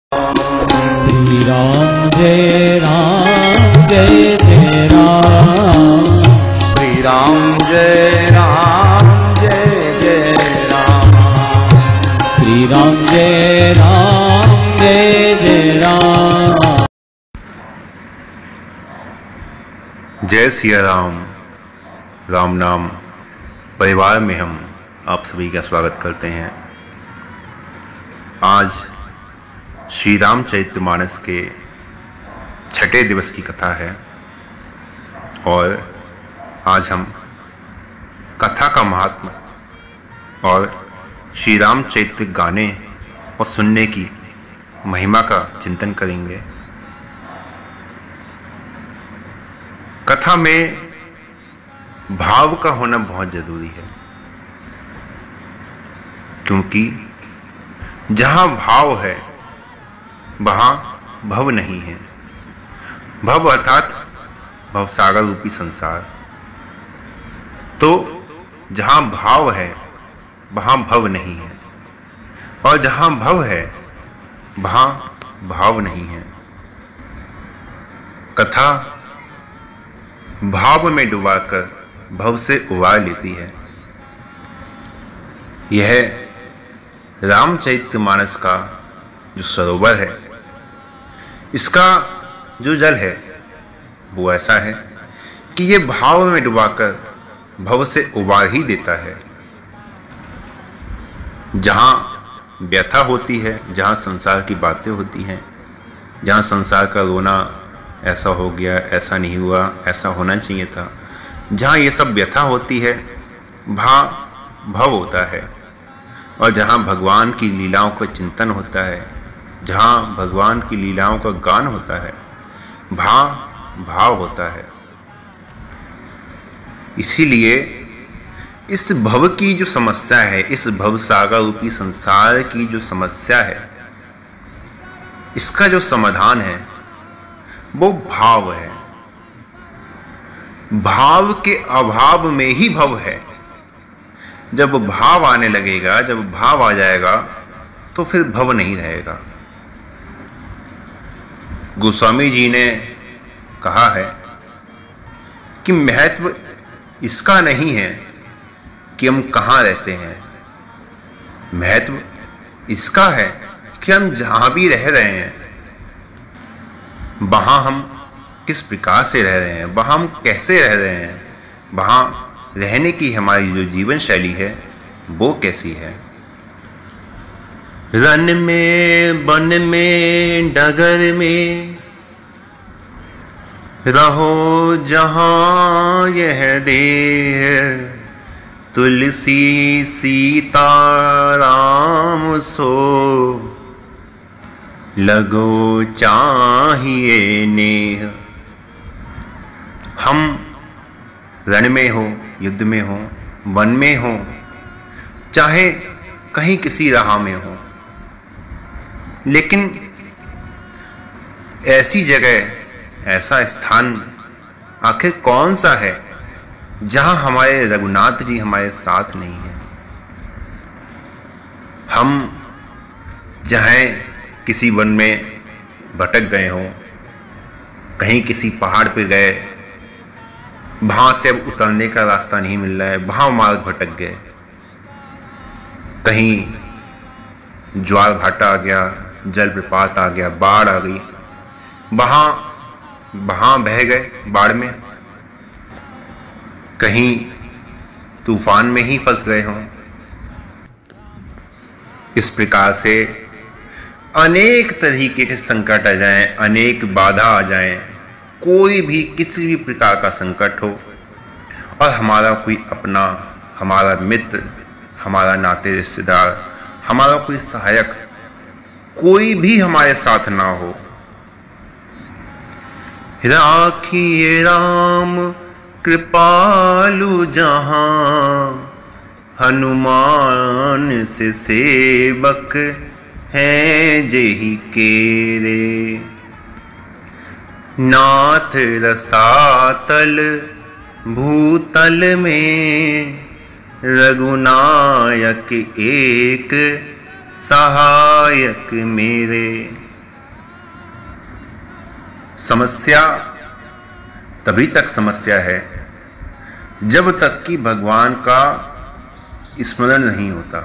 श्री राम जय राम जय जय राम। श्री राम जय राम जय जय राम। श्री राम जय राम जय जय राम। जय सिया राम। राम नाम परिवार में हम आप सभी का स्वागत करते हैं। आज श्री रामचरितमानस के छठे दिवस की कथा है और आज हम कथा का महात्मा और श्री रामचरित गाने और सुनने की महिमा का चिंतन करेंगे। कथा में भाव का होना बहुत जरूरी है, क्योंकि जहां भाव है वहां भव नहीं है। भव अर्थात भवसागर रूपी संसार। तो जहां भाव है वहां भव नहीं है, और जहां भव है वहां भाव नहीं है। कथा भाव में डुबाकर भव से उबार लेती है। यह रामचरितमानस का जो सरोवर है, इसका जो जल है वो ऐसा है कि ये भाव में डुबाकर भव से उबार ही देता है। जहां व्यथा होती है, जहां संसार की बातें होती हैं, जहां संसार का रोना, ऐसा हो गया, ऐसा नहीं हुआ, ऐसा होना चाहिए था, जहां ये सब व्यथा होती है वहां भव होता है। और जहां भगवान की लीलाओं का चिंतन होता है, जहां भगवान की लीलाओं का गान होता है, वहां भाव होता है। इसीलिए इस भव की जो समस्या है, इस भव सागर रूपी संसार की जो समस्या है, इसका जो समाधान है वो भाव है। भाव के अभाव में ही भव है। जब भाव आने लगेगा, जब भाव आ जाएगा तो फिर भव नहीं रहेगा। गोस्वामी जी ने कहा है कि महत्व इसका नहीं है कि हम कहाँ रहते हैं, महत्व इसका है कि हम जहां भी रह रहे हैं वहां हम किस प्रकार से रह रहे हैं, वहां हम कैसे रह रहे हैं, वहां रहने की हमारी जो जीवन शैली है वो कैसी है। रन में, वन में, डगर में रहो जहां यह देह, तुलसी सीता राम सो लगो चाहिए नेह। हम रण में हो, युद्ध में हो, वन में हो, चाहे कहीं किसी राह में हो, लेकिन ऐसी जगह, ऐसा स्थान आखिर कौन सा है जहां हमारे रघुनाथ जी हमारे साथ नहीं है। हम चाहे किसी वन में भटक गए हों, कहीं किसी पहाड़ पे गए, वहां से अब उतरने का रास्ता नहीं मिल रहा है, वहां मार्ग भटक गए, कहीं ज्वार भाटा आ गया, जलप्रपात आ गया, बाढ़ आ गई, वहां बह गए बाढ़ में, कहीं तूफान में ही फंस गए हों। इस प्रकार से अनेक तरीके के संकट आ जाएं, अनेक बाधा आ जाएं, कोई भी किसी भी प्रकार का संकट हो और हमारा कोई अपना, हमारा मित्र, हमारा नाते रिश्तेदार, हमारा कोई सहायक, कोई भी हमारे साथ ना हो, राखिए राम कृपालु जहां, हनुमान से सेवक हैं जेहि केरे। नाथ रसातल भूतल में, रघुनायक एक सहायक मेरे। समस्या तभी तक समस्या है जब तक कि भगवान का स्मरण नहीं होता।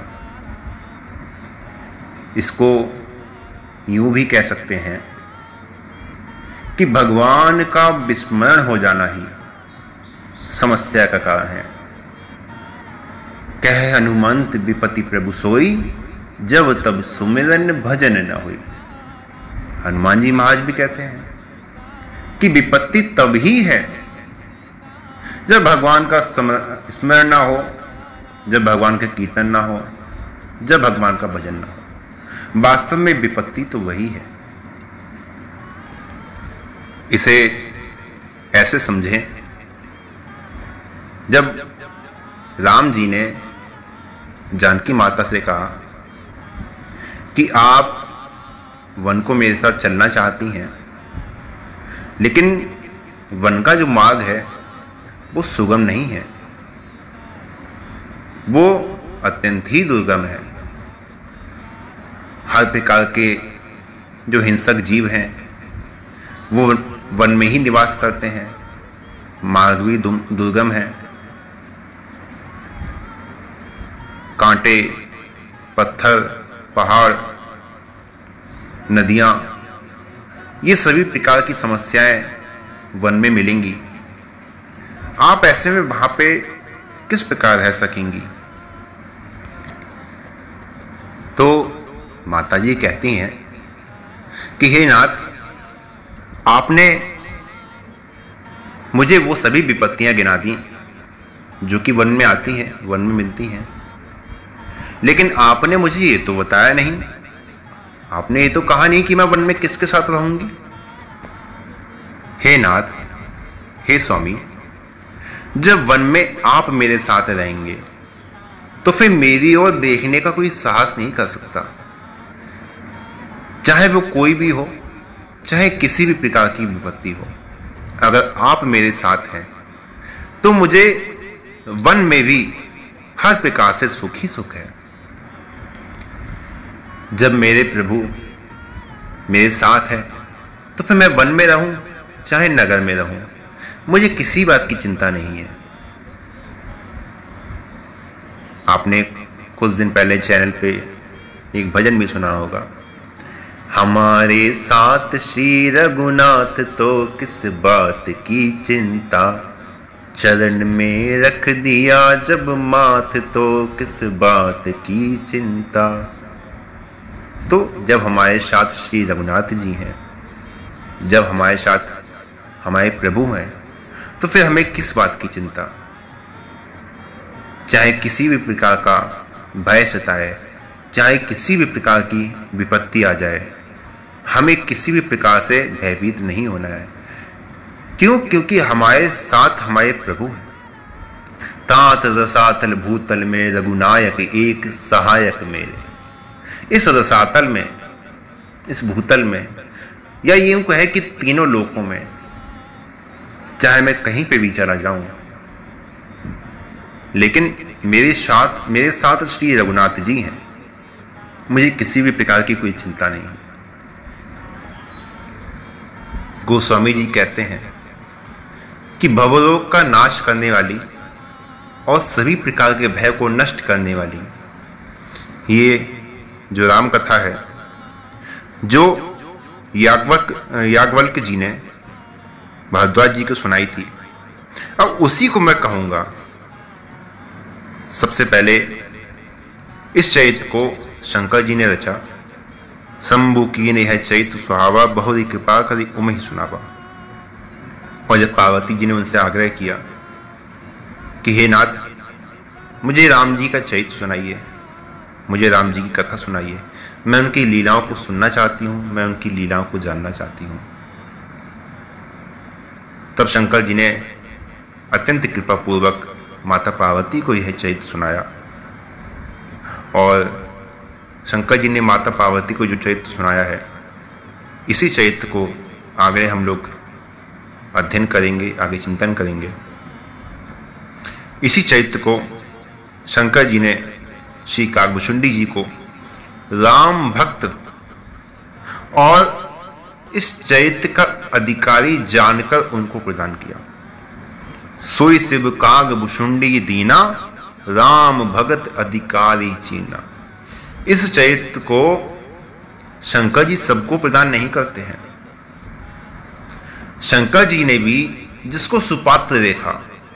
इसको यूं भी कह सकते हैं कि भगवान का विस्मरण हो जाना ही समस्या का कारण है। कह हनुमंत विपत्ति प्रभु सोई, जब तब सुमिरन भजन न हुई। हनुमान जी महाराज भी कहते हैं कि विपत्ति तब ही है जब भगवान का स्मरण ना हो, जब भगवान का कीर्तन ना हो, जब भगवान का भजन ना हो। वास्तव में विपत्ति तो वही है। इसे ऐसे समझें, जब राम जी ने जानकी माता से कहा कि आप वन को मेरे साथ चलना चाहती हैं, लेकिन वन का जो मार्ग है वो सुगम नहीं है, वो अत्यंत ही दुर्गम है। हर प्रकार के जो हिंसक जीव हैं वो वन में ही निवास करते हैं, मार्ग भी दुर्गम है। कांटे, पत्थर, पहाड़, नदियां, ये सभी प्रकार की समस्याएं वन में मिलेंगी। आप ऐसे में वहां पे किस प्रकार रह सकेंगी? तो माता जी कहती हैं कि हे नाथ, आपने मुझे वो सभी विपत्तियां गिना दी जो कि वन में आती हैं, वन में मिलती हैं, लेकिन आपने मुझे ये तो बताया नहीं, आपने ये तो कहा नहीं कि मैं वन में किसके साथ रहूंगी। हे नाथ, हे स्वामी, जब वन में आप मेरे साथ रहेंगे तो फिर मेरी ओर देखने का कोई साहस नहीं कर सकता, चाहे वो कोई भी हो, चाहे किसी भी प्रकार की विपत्ति हो। अगर आप मेरे साथ हैं तो मुझे वन में भी हर प्रकार से सुख ही सुख है। जब मेरे प्रभु मेरे साथ है तो फिर मैं वन में रहूं चाहे नगर में रहूं, मुझे किसी बात की चिंता नहीं है। आपने कुछ दिन पहले चैनल पे एक भजन भी सुना होगा, हमारे साथ श्री रघुनाथ तो किस बात की चिंता, चरण में रख दिया जब माथ तो किस बात की चिंता। तो जब हमारे साथ श्री रघुनाथ जी हैं, जब हमारे साथ हमारे प्रभु हैं, तो फिर हमें किस बात की चिंता। चाहे किसी भी प्रकार का भय सताए, चाहे किसी भी प्रकार की विपत्ति आ जाए, हमें किसी भी प्रकार से भयभीत नहीं होना है। क्यों? क्योंकि हमारे साथ हमारे प्रभु हैं। तात रसातल भूतल में रघुनायक एक सहायक मेरे। इस रसातल में, इस भूतल में, या यूं कहे कि तीनों लोकों में, चाहे मैं कहीं पे भी चला जाऊं, लेकिन मेरे साथ श्री रघुनाथ जी हैं, मुझे किसी भी प्रकार की कोई चिंता नहीं है। गोस्वामी जी कहते हैं कि भवरोग का नाश करने वाली और सभी प्रकार के भय को नष्ट करने वाली ये जो राम कथा है, जो याज्ञवल्क्य जी ने भारद्वाज जी को सुनाई थी, अब उसी को मैं कहूंगा। सबसे पहले इस चरित्र को शंकर जी ने रचा। शंभु की ने है चरित्र सुहावा, बहुरी कृपा करी उम ही सुनावा। और जब पार्वती जी ने उनसे आग्रह किया कि हे नाथ, मुझे राम जी का चरित्र सुनाइए, मुझे राम जी की कथा सुनाइए, मैं उनकी लीलाओं को सुनना चाहती हूँ, मैं उनकी लीलाओं को जानना चाहती हूँ। तब शंकर जी ने अत्यंत कृपा पूर्वक माता पार्वती को यह चरित्र सुनाया। और शंकर जी ने माता पार्वती को जो चरित्र सुनाया है, इसी चरित्र को आगे हम लोग अध्ययन करेंगे, आगे चिंतन करेंगे। इसी चरित्र को शंकर जी ने श्री काकभुशुंडी जी को राम भक्त और इस चैत्य का अधिकारी जानकर उनको प्रदान किया। सोई शिव काग भुषुंडी दीना, राम भगत अधिकारी चीना। इस चैत्य को शंकर जी सबको प्रदान नहीं करते हैं। शंकर जी ने भी जिसको सुपात्र देखा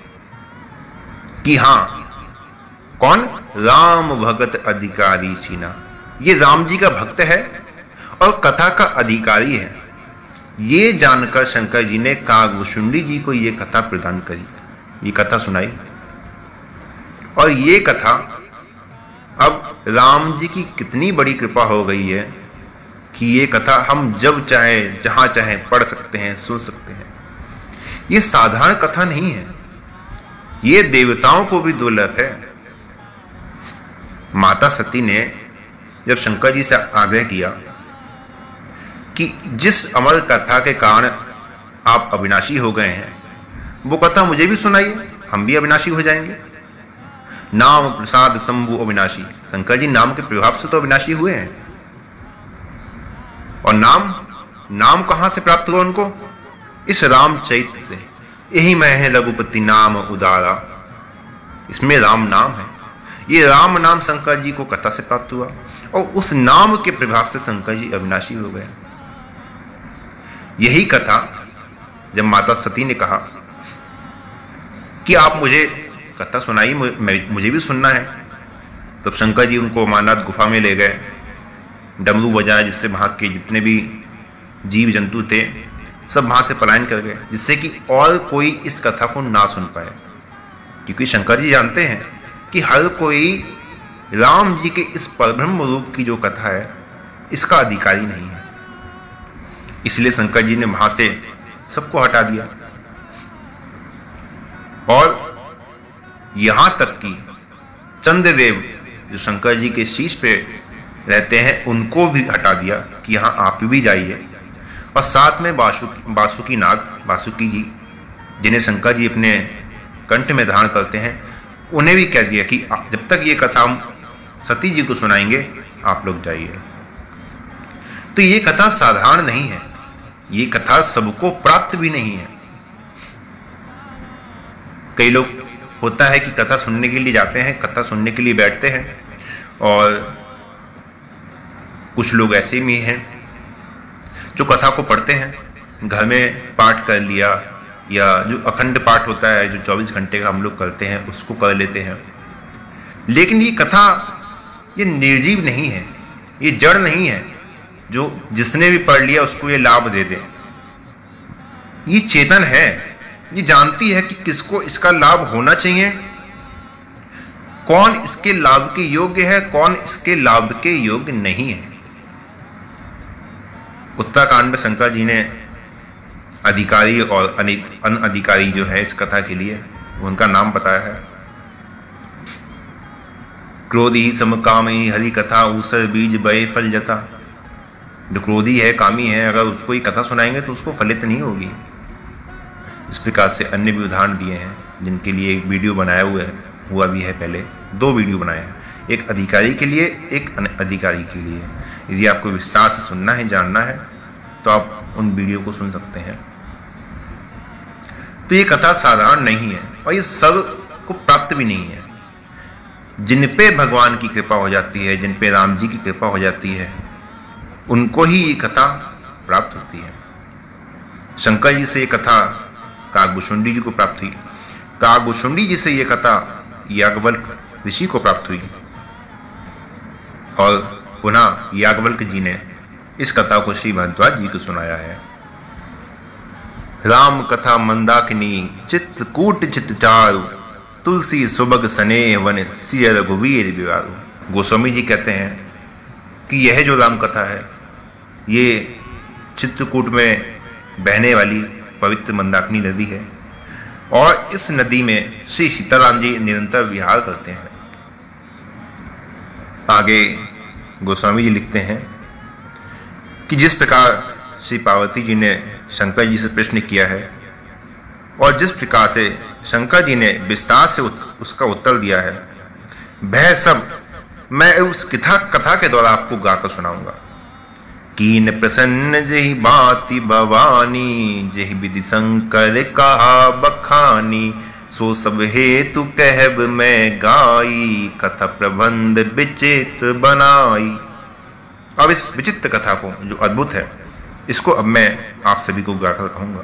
कि हां कौन, राम भगत अधिकारी चीना, ये राम जी का भक्त है और कथा का अधिकारी है, ये जानकर शंकर जी ने कागभूषुंडी जी को ये कथा प्रदान करी, ये कथा सुनाई। और ये कथा अब राम जी की कितनी बड़ी कृपा हो गई है कि ये कथा हम जब चाहे जहां चाहे पढ़ सकते हैं, सुन सकते हैं। ये साधारण कथा नहीं है, ये देवताओं को भी दुर्लभ है। माता सती ने जब शंकर जी से आग्रह किया कि जिस अमर कथा के कारण आप अविनाशी हो गए हैं, वो कथा मुझे भी सुनाइए, हम भी अविनाशी हो जाएंगे। नाम प्रसाद शंभु अविनाशी, शंकर जी नाम के प्रभाव से तो अविनाशी हुए हैं। और नाम कहां से प्राप्त हुआ उनको? इस राम चैत्य से। यही मैं है रघुपति नाम उदारा, इसमें राम नाम है। ये राम नाम शंकर जी को कथा से प्राप्त हुआ और उस नाम के प्रभाव से शंकर जी अविनाशी हो गए। यही कथा जब माता सती ने कहा कि आप मुझे कथा सुनाई, मुझे भी सुनना है, तब शंकर जी उनको अमरनाथ गुफा में ले गए, डमरू बजाए, जिससे वहां के जितने भी जीव जंतु थे सब वहां से पलायन कर गए, जिससे कि और कोई इस कथा को ना सुन पाए। क्योंकि शंकर जी जानते हैं कि हर कोई राम जी के इस परब्रह्म रूप की जो कथा है इसका अधिकारी नहीं है। इसलिए शंकर जी ने वहां से सबको हटा दिया और यहां तक कि चंद्रदेव जो शंकर जी के शीश पे रहते हैं उनको भी हटा दिया कि यहां आप भी जाइए। और साथ में वासुकी नाग, वासुकी जी जिन्हें शंकर जी अपने कंठ में धारण करते हैं, उन्हें भी कह दिया कि जब तक ये कथा हम सती जी को सुनाएंगे आप लोग जाइए। तो ये कथा साधारण नहीं है, ये कथा सबको प्राप्त भी नहीं है। कई लोग होता है कि कथा सुनने के लिए जाते हैं, कथा सुनने के लिए बैठते हैं, और कुछ लोग ऐसे भी हैं जो कथा को पढ़ते हैं, घर में पाठ कर लिया, या जो अखंड पाठ होता है जो 24 घंटे का हम लोग करते हैं उसको कर लेते हैं। लेकिन ये कथा ये निर्जीव नहीं है, ये जड़ नहीं है जो जिसने भी पढ़ लिया उसको ये लाभ दे दे। ये चेतन है, ये जानती है कि किसको इसका लाभ होना चाहिए, कौन इसके लाभ के योग्य है, कौन इसके लाभ के योग्य नहीं है। उत्तराखंड में शंकर जी ने अधिकारी और अनअधिकारी जो है इस कथा के लिए उनका नाम बताया है। क्रोधी समकामी हरि कथा ऊसर बीज बय फल जता। जो क्रोधी है, कामी है, अगर उसको ये कथा सुनाएंगे तो उसको फलित नहीं होगी। इस प्रकार से अन्य भी उदाहरण दिए हैं जिनके लिए एक वीडियो बनाया हुआ भी है, पहले 2 वीडियो बनाए हैं, एक अधिकारी के लिए, एक अनअधिकारी के लिए। यदि आपको विस्तार से सुनना है, जानना है, तो आप उन वीडियो को सुन सकते हैं। तो ये कथा साधारण नहीं है और ये सब को प्राप्त भी नहीं है। जिन पे भगवान की कृपा हो जाती है, जिन पे राम जी की कृपा हो जाती है, उनको ही ये कथा प्राप्त होती है। शंकर जी से ये कथा कागभूषुंडी जी को प्राप्त हुई, कागभूषुंडी जी से ये कथा याज्ञवल्क्य ऋषि को प्राप्त हुई, और पुनः याज्ञवल्क्य जी ने इस कथा को श्री भारद्वाज जी को सुनाया है। राम कथा मंदाकिनी चित्रकूट चित्तचारु, तुलसी सुबग स्नेह वन सिय रघुवीर विवारु। गोस्वामी जी कहते हैं कि यह जो राम कथा है ये चित्रकूट में बहने वाली पवित्र मंदाकिनी नदी है, और इस नदी में श्री सीताराम जी निरंतर विहार करते हैं। आगे गोस्वामी जी लिखते हैं कि जिस प्रकार श्री पार्वती जी ने शंकर जी से प्रश्न किया है और जिस प्रकार से शंकर जी ने विस्तार से उसका उत्तर दिया है, वह सब मैं उस कथा के द्वारा आपको गाकर सुनाऊंगा कीन प्रसन्न जही बाति भवानी, जही विधि शंकर कहा बखानी। सो सब हेतु कहब मैं गाई, कथा प्रबंध विचित्र बनाई। अब इस विचित्र कथा को, जो अद्भुत है, इसको अब मैं आप सभी को गाकर कहूंगा।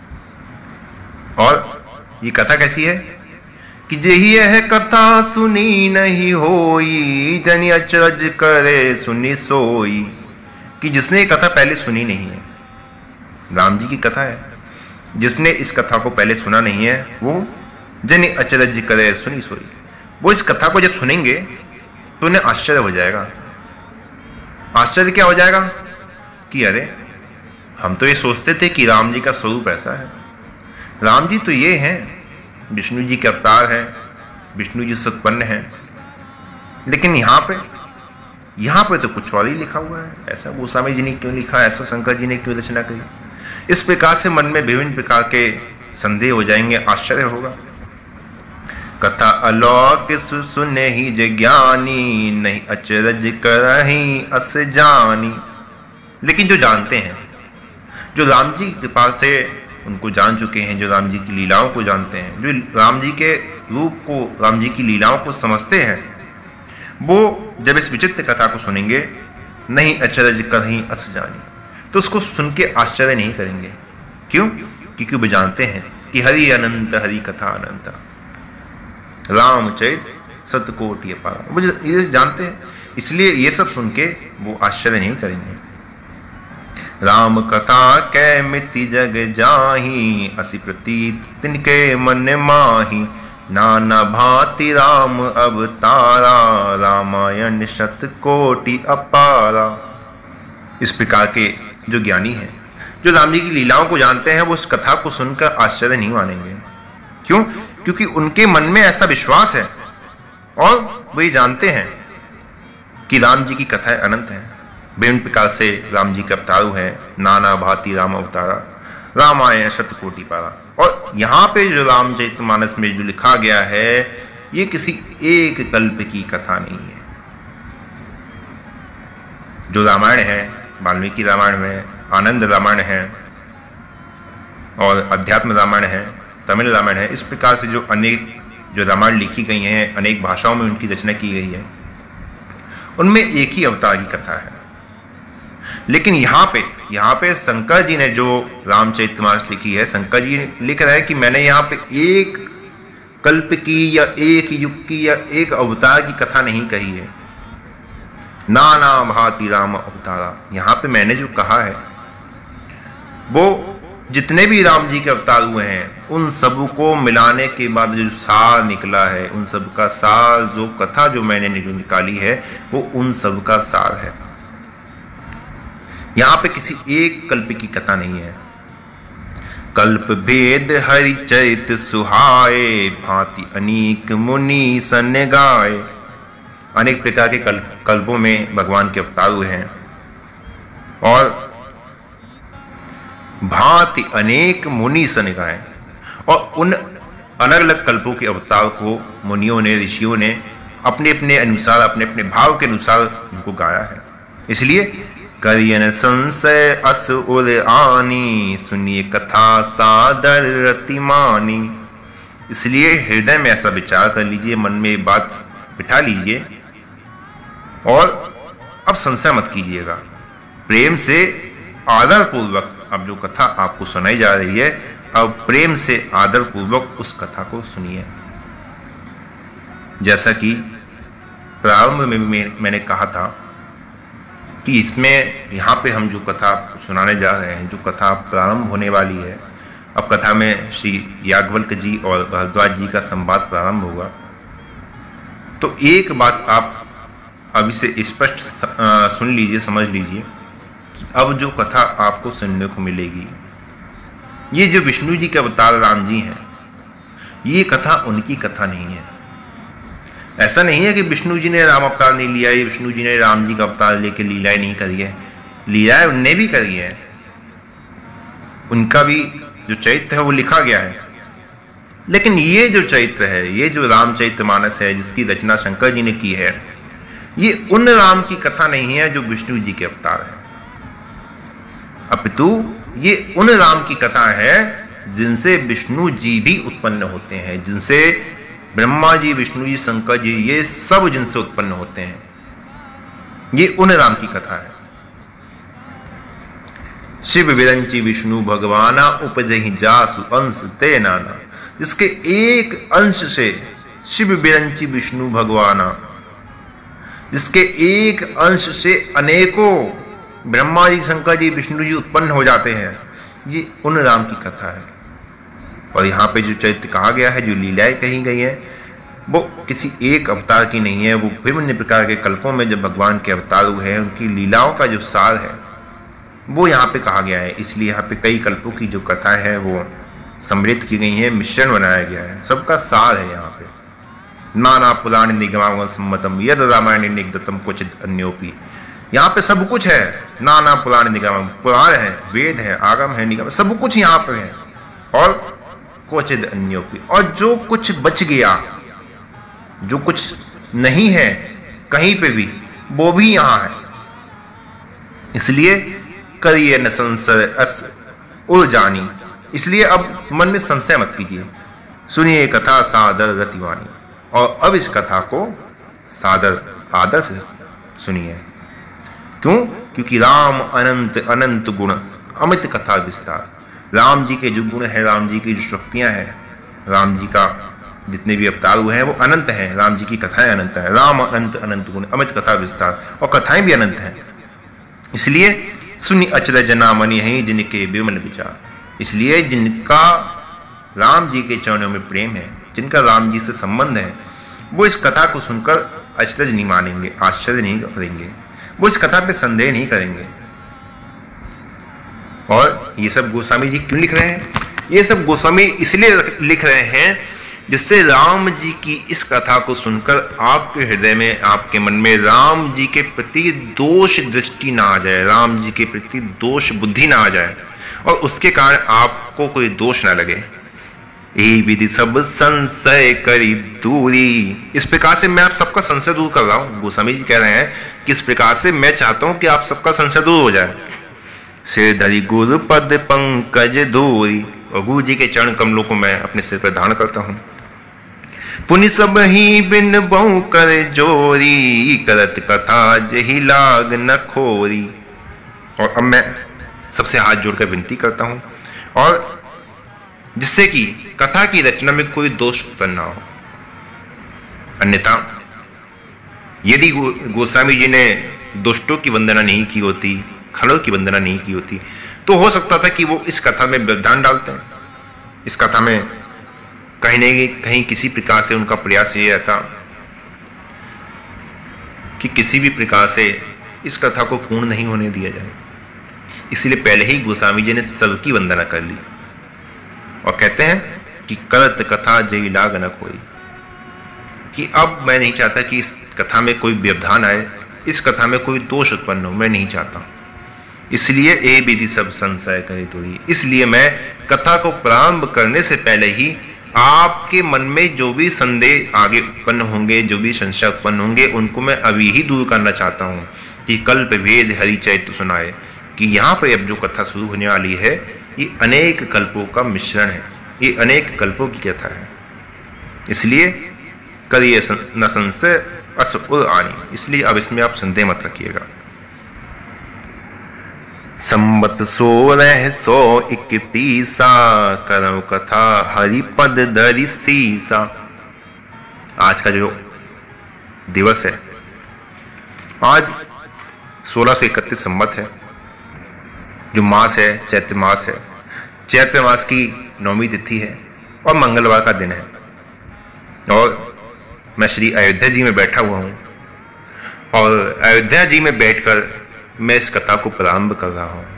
और ये कथा कैसी है कि जेही है कथा सुनी नहीं होई, जनि अचरज करे सुनी सोई। कि जिसने ये कथा पहले सुनी नहीं है, राम जी की कथा है, जिसने इस कथा को पहले सुना नहीं है वो जनि अचरज करे सुनी सोई। वो इस कथा को जब सुनेंगे तो उन्हें आश्चर्य हो जाएगा। आश्चर्य क्या हो जाएगा कि अरे हम तो ये सोचते थे कि राम जी का स्वरूप ऐसा है, राम जी तो ये हैं, विष्णु जी के अवतार हैं, विष्णु जी से उत्पन्न हैं, लेकिन यहाँ पे तो कुछ और ही लिखा हुआ है। ऐसा गोस्वामी जी ने क्यों लिखा, ऐसा शंकर जी ने क्यों रचना करी। इस प्रकार से मन में विभिन्न प्रकार के संदेह हो जाएंगे, आश्चर्य होगा। कथा अलौकिक सुने ही ज्ञानी, नहीं अचरज करही अस जानी। लेकिन जो जानते हैं, जो राम जी की कृपा से उनको जान चुके हैं, जो राम जी की लीलाओं को जानते हैं, जो राम जी के रूप को, राम जी की लीलाओं को समझते हैं, वो जब इस विचित्र कथा को सुनेंगे, नहीं अचरज करही अस जानी, तो उसको सुन के आश्चर्य नहीं करेंगे। क्यों? क्योंकि वो जानते हैं कि हरि अनंत, हरि कथा अनंत, रामचरित सतकोटि अपार। वो ये जानते हैं, इसलिए ये सब सुन के वो आश्चर्य नहीं करेंगे। राम कथा कै मिति जग जाही, असी प्रतीत तिनके मन माही। नाना भांति राम अवतारा, रामायण शतकोटि अपारा। इस प्रकार के जो ज्ञानी हैं, जो राम जी की लीलाओं को जानते हैं, वो इस कथा को सुनकर आश्चर्य नहीं मानेंगे। क्यों? क्योंकि उनके मन में ऐसा विश्वास है और वो ये जानते हैं कि राम जी की कथाएं अनंत हैं, विभिन्न प्रकार से राम जी के अवतार हैं, नाना भांति राम अवतारा, रामायण शतकोटि पारा। और यहाँ पे जो रामचरितमानस में जो लिखा गया है, ये किसी एक कल्प की कथा नहीं है। जो रामायण है, वाल्मीकि रामायण में, आनंद रामायण है और अध्यात्म रामायण है, तमिल रामायण है, इस प्रकार से जो अनेक जो रामायण लिखी गई हैं, अनेक भाषाओं में उनकी रचना की गई है, उनमें एक ही अवतार की कथा है। लेकिन यहाँ पे शंकर जी ने जो रामचरितमानस लिखी है, शंकर जी लिख रहा है कि मैंने यहाँ पे एक कल्प की या एक युग की या एक अवतार की कथा नहीं कही है। नाना भांति राम अवतारा, यहाँ पे मैंने जो कहा है वो जितने भी राम जी के अवतार हुए हैं, उन सब को मिलाने के बाद जो सार निकला है, उन सब का सार, जो कथा जो मैंने जो निकाली है, वो उन सब का सार है। यहाँ पे किसी एक कल्प की कथा नहीं है। कल्प भेद हरिचरित सुहाए, भांति अनेक मुनि सन गाए। अनेक प्रकार के कल्पों में भगवान के अवतार हुए हैं और भांति अनेक मुनि सन गाए, और उन अलग अलग कल्पों के अवतार को मुनियों ने, ऋषियों ने अपने अपने अनुसार, अपने अपने भाव के अनुसार उनको गाया है। इसलिए करियन संशय अस उर आनी, सुनिए कथा सादर रतिमानी। इसलिए हृदय में ऐसा विचार कर लीजिए, मन में बात बिठा लीजिए और अब संशय मत कीजिएगा। प्रेम से आदर पूर्वक अब जो कथा आपको सुनाई जा रही है, अब प्रेम से आदर पूर्वक उस कथा को सुनिए। जैसा कि प्रारंभ में मैंने कहा था कि इसमें यहाँ पे हम जो कथा सुनाने जा रहे हैं, जो कथा प्रारंभ होने वाली है, अब कथा में श्री याज्ञवल्क्य जी और भरद्वाज जी का संवाद प्रारंभ होगा। तो एक बात आप अभी से स्पष्ट सुन लीजिए, समझ लीजिए। अब जो कथा आपको सुनने को मिलेगी, ये जो विष्णु जी के अवतार राम जी हैं, ये कथा उनकी कथा नहीं है। ऐसा नहीं है कि विष्णु जी ने राम अवतार नहीं लिया, ये विष्णु जी ने राम जी का अवतार लेके लीलाएं नहीं करी है। लीलाएं उनने भी करी है, उनका भी जो चरित्र है वो लिखा गया है। लेकिन ये जो चरित्र है, ये जो रामचरितमानस है, जिसकी रचना शंकर जी ने की है, ये उन राम की कथा नहीं है जो विष्णु जी के अवतार है। अपितु ये उन राम की कथा है जिनसे विष्णु जी भी उत्पन्न होते हैं, जिनसे ब्रह्मा जी, विष्णु जी, शंकर जी, ये सब जिनसे उत्पन्न होते हैं, ये उन राम की कथा है। शिव विरंची विष्णु भगवाना उपजहि जासु अंश ते नाना। जिसके एक अंश से शिव विरंची विष्णु भगवाना, जिसके एक अंश से अनेकों ब्रह्मा जी, शंकर जी, विष्णु जी उत्पन्न हो जाते हैं, ये उन राम की कथा है। और यहाँ पे जो चरित्र कहा गया है, जो लीलाएं कही गई है, वो किसी एक अवतार की नहीं है, वो विभिन्न प्रकार के कल्पों में जब भगवान के अवतार हुए हैं उनकी लीलाओं का जो सार है वो यहाँ पे कहा गया है। इसलिए यहाँ पे कई कल्पों की जो कथा है वो समृद्ध की गई है, मिश्रण बनाया गया है, सबका सार है यहाँ पे। नाना पुराण निगमागम सम्मतम यद रामायण निगदतम क्वचित अन्योपि। यहाँ पे सब कुछ है, नाना पुराण निगम, पुराण है, वेद है, आगम है, निगम, सब कुछ यहाँ पे है। और क्वचित अन्योपि, और जो कुछ बच गया, जो कुछ नहीं है कहीं पे भी, वो भी यहाँ है। इसलिए करिए न संशय अस उड़ जानी। इसलिए अब मन में संशय मत कीजिए, सुनिए कथा सादर रतिवानी। और अब इस कथा को सादर आदर से सुनिए। क्यों? क्योंकि राम अनंत अनंत गुण अमित कथा विस्तार। राम जी के जो गुण है, राम जी की जो शक्तियां हैं, राम जी का जितने भी अवतार हुए हैं वो अनंत हैं, राम जी की कथाएं अनंत हैं। राम अनंत अनंत गुण अमित कथा विस्तार, और कथाएं भी अनंत हैं। इसलिए सुनि अचरज नामनि हैं जिनके विमल विचार। इसलिए जिनका राम जी के चरणों में प्रेम है, जिनका राम जी से संबंध है, वो इस कथा को सुनकर अचरज नहीं मानेंगे, आश्चर्य नहीं करेंगे, वो इस कथा पे संदेह नहीं करेंगे। और ये सब गोस्वामी जी क्यों लिख रहे हैं? ये सब गोस्वामी इसलिए लिख रहे हैं जिससे राम जी की इस कथा को सुनकर आपके हृदय में, आपके मन में राम जी के प्रति दोष दृष्टि ना आ जाए, राम जी के प्रति दोष बुद्धि ना आ जाए, और उसके कारण आपको कोई दोष ना लगे। ए विधि सब संशय करी दूरी। इस प्रकार से मैं आप सबका संशय दूर कर रहा हूं। गोस्वामी जी कह रहे हैं कि इस प्रकार से मैं चाहता हूं कि आप सबका संशय दूर हो जाए। सिर धरी गुरु पद पंकज दूरी। और गुरु जी के चरण कमलों को मैं अपने सिर पर धारण करता हूं। पुनि सब ही बिन बहु कर जोरी, करत कथा जही लाग न खोरी। और अब मैं सबसे हाथ जोड़कर विनती करता हूं, और जिससे कि कथा की रचना में कोई दोष उत्पन्न ना हो। अन्यथा यदि गोस्वामी जी ने दुष्टों की वंदना नहीं की होती, खड़ों की वंदना नहीं की होती, तो हो सकता था कि वो इस कथा में व्यवधान डालते हैं। इस कथा में कहीं नहीं कहीं किसी प्रकार से उनका प्रयास ये रहता कि किसी भी प्रकार से इस कथा को पूर्ण नहीं होने दिया जाए। इसलिए पहले ही गोस्वामी जी ने सबकी वंदना कर ली और कहते हैं कि करत कथा जय लाग न कोई, कि अब मैं नहीं चाहता कि इस कथा में कोई व्यवधान आए, इस कथा में कोई दोष उत्पन्न हो, मैं नहीं चाहता। इसलिए ए विधि सब संशय करे दूरी। इसलिए मैं कथा को प्रारंभ करने से पहले ही आपके मन में जो भी संदेह आगे उत्पन्न होंगे, जो भी संशय उत्पन्न होंगे, उनको मैं अभी ही दूर करना चाहता हूँ कि कल्प भेद हरि चैत्र सुनाए। कि यहाँ पर अब जो कथा शुरू होने वाली है ये अनेक कल्पों का मिश्रण है, ये अनेक कल्पों की कथा है। इसलिए करिए न संशय अस उर आनी। इसलिए अब इसमें आप संदेह मत रखिएगा। संबत 1631 करम कथा हरिपद धरि सीसा। आज का जो दिवस है, आज 1631 संबत है, जो मास है चैत्र मास है। चैत्र मास की 9वीं तिथि है और मंगलवार का दिन है। और मैं श्री अयोध्या जी में बैठा हुआ हूँ, और अयोध्या जी में बैठकर मैं इस कथा को प्रारंभ कर रहा हूं।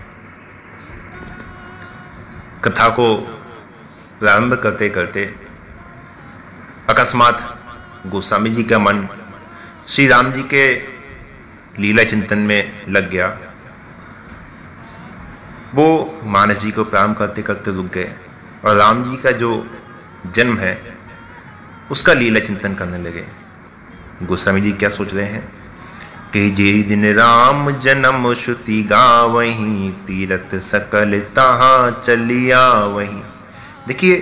कथा को प्रारंभ करते करते अकस्मात गोस्वामी जी का मन श्री राम जी के लीला चिंतन में लग गया। वो मानस जी को प्रारंभ करते करते रुक गए और राम जी का जो जन्म है उसका लीला चिंतन करने लगे। गोस्वामी जी क्या सोच रहे हैं कि जे दिन राम जन्म श्रुति गावहीं, तीरथ सकल तहां चलिया वहीं। देखिए,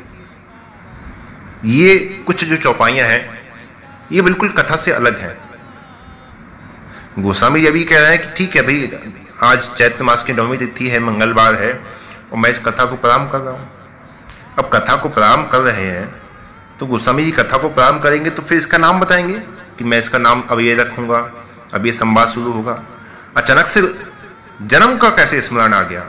ये कुछ जो चौपाइयां हैं ये बिल्कुल कथा से अलग है। गोस्वामी जी अभी कह रहे हैं कि ठीक है भाई, आज चैत्र मास की 9वीं तिथि है, मंगलवार है, और मैं इस कथा को प्रारंभ कर रहा हूं। अब कथा को प्रारंभ कर रहे हैं तो गोस्वामी जी कथा को प्रारंभ करेंगे तो फिर इसका नाम बताएंगे कि मैं इसका नाम अब ये रखूंगा, अब ये संवाद शुरू होगा। अचानक से जन्म का कैसे स्मरण आ गया?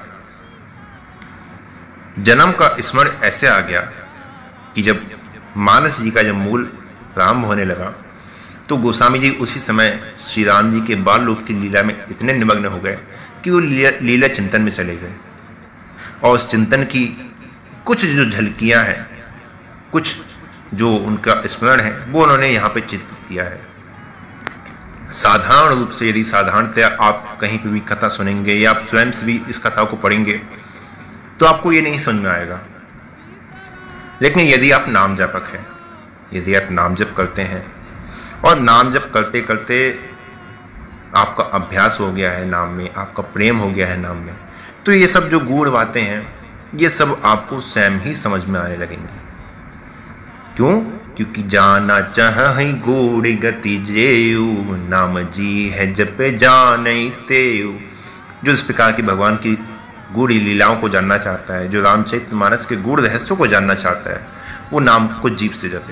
जन्म का स्मरण ऐसे आ गया कि जब मानस जी का जब मूल प्रारंभ होने लगा तो गोस्वामी जी उसी समय श्री राम जी के बाल रूप की लीला में इतने निमग्न हो गए कि वो लीला चिंतन में चले गए, और उस चिंतन की कुछ जो झलकियां हैं, कुछ जो उनका स्मरण है, वो उन्होंने यहाँ पे चित्रित किया है। साधारण रूप से यदि साधारणतया आप कहीं पे भी कथा सुनेंगे या आप स्वयं से भी इस कथा को पढ़ेंगे तो आपको ये नहीं समझ में आएगा। लेकिन यदि आप नाम जपक हैं, यदि आप नाम जप करते हैं और नाम जप करते करते आपका अभ्यास हो गया है नाम में, आपका प्रेम हो गया है नाम में, तो ये सब जो गूढ़ बातें हैं ये सब आपको स्वयं ही समझ में आने लगेंगी। क्यों? क्योंकि जाना चाहहि गूढ़ गति जेऊ, नाम जी है जप जानई तेऊ। जो इस प्रकार की भगवान की गूढ़ लीलाओं को जानना चाहता है, जो रामचरितमानस के गूढ़ रहस्यों को जानना चाहता है, वो नाम को जीभ से जपे।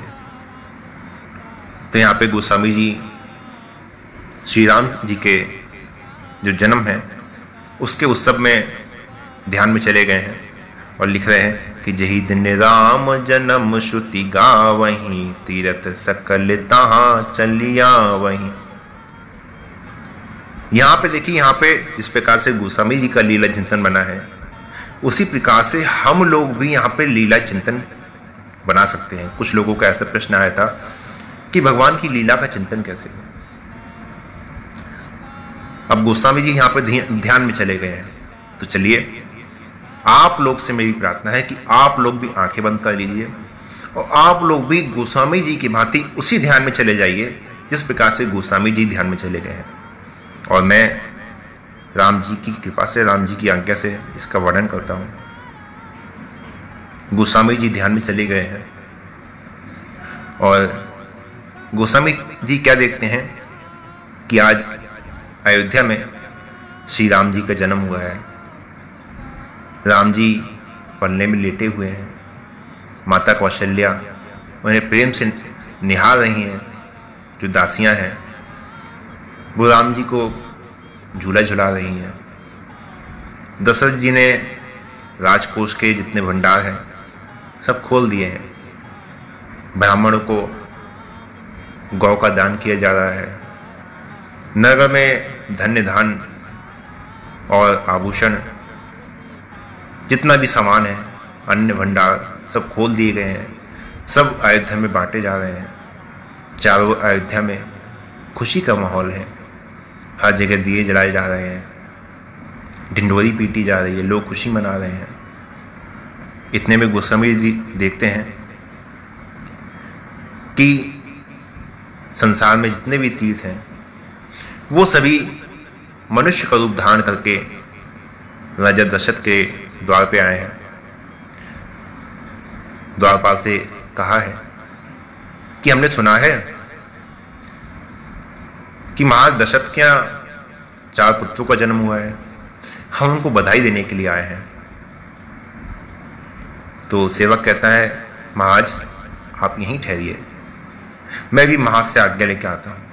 तो यहाँ पे गोस्वामी जी श्री राम जी के जो जन्म है उसके उत्सव में ध्यान में चले गए हैं और लिख रहे हैं कि जही दिन राम जन्म श्रुति गावहीं, तीरथ सकल तहां चलिया वहीं। यहाँ पे देखिए, यहाँ पे जिस प्रकार से गोस्वामी जी का लीला चिंतन बना है उसी प्रकार से हम लोग भी यहाँ पे लीला चिंतन बना सकते हैं। कुछ लोगों का ऐसा प्रश्न आया था कि भगवान की लीला का चिंतन कैसे हो। अब गोस्वामी जी यहाँ पे ध्यान में चले गए हैं, तो चलिए आप लोग से मेरी प्रार्थना है कि आप लोग भी आंखें बंद कर लीजिए और आप लोग भी गोस्वामी जी की भांति उसी ध्यान में चले जाइए जिस प्रकार से गोस्वामी जी ध्यान में चले गए हैं। और मैं राम जी की कृपा से, राम जी की आज्ञा से इसका वर्णन करता हूँ। गोस्वामी जी ध्यान में चले गए हैं और गोस्वामी जी क्या देखते हैं कि आज अयोध्या में श्री राम जी का जन्म हुआ है। राम जी पलने में लेटे हुए हैं, माता कौशल्या उन्हें प्रेम से निहार रही हैं। जो दासियां हैं वो राम जी को झूला झुला रही हैं। दशरथ जी ने राजकोष के जितने भंडार हैं सब खोल दिए हैं। ब्राह्मणों को गौ का दान किया जा रहा है। नगर में धन्य धान और आभूषण जितना भी सामान है, अन्य भंडार सब खोल दिए गए हैं। सब अयोध्या में बांटे जा रहे हैं। चारों अयोध्या में खुशी का माहौल है। हर जगह दिए जलाए जा रहे हैं, ढिंढोरी पीटी जा रही है, लोग खुशी मना रहे हैं। इतने में गोस्वामी जी देखते हैं कि संसार में जितने भी तीर्थ हैं वो सभी मनुष्य का रूप धारण करके राजा दशरथ के द्वार पे आए हैं। द्वारपाल से कहा है कि हमने सुना है कि महाराज दशरथ के यहाँ 4 पुत्रों का जन्म हुआ है, हम उनको बधाई देने के लिए आए हैं। तो सेवक कहता है, महाराज आप यहीं ठहरिए, मैं भी महाराज से आज्ञा लेके आता हूं।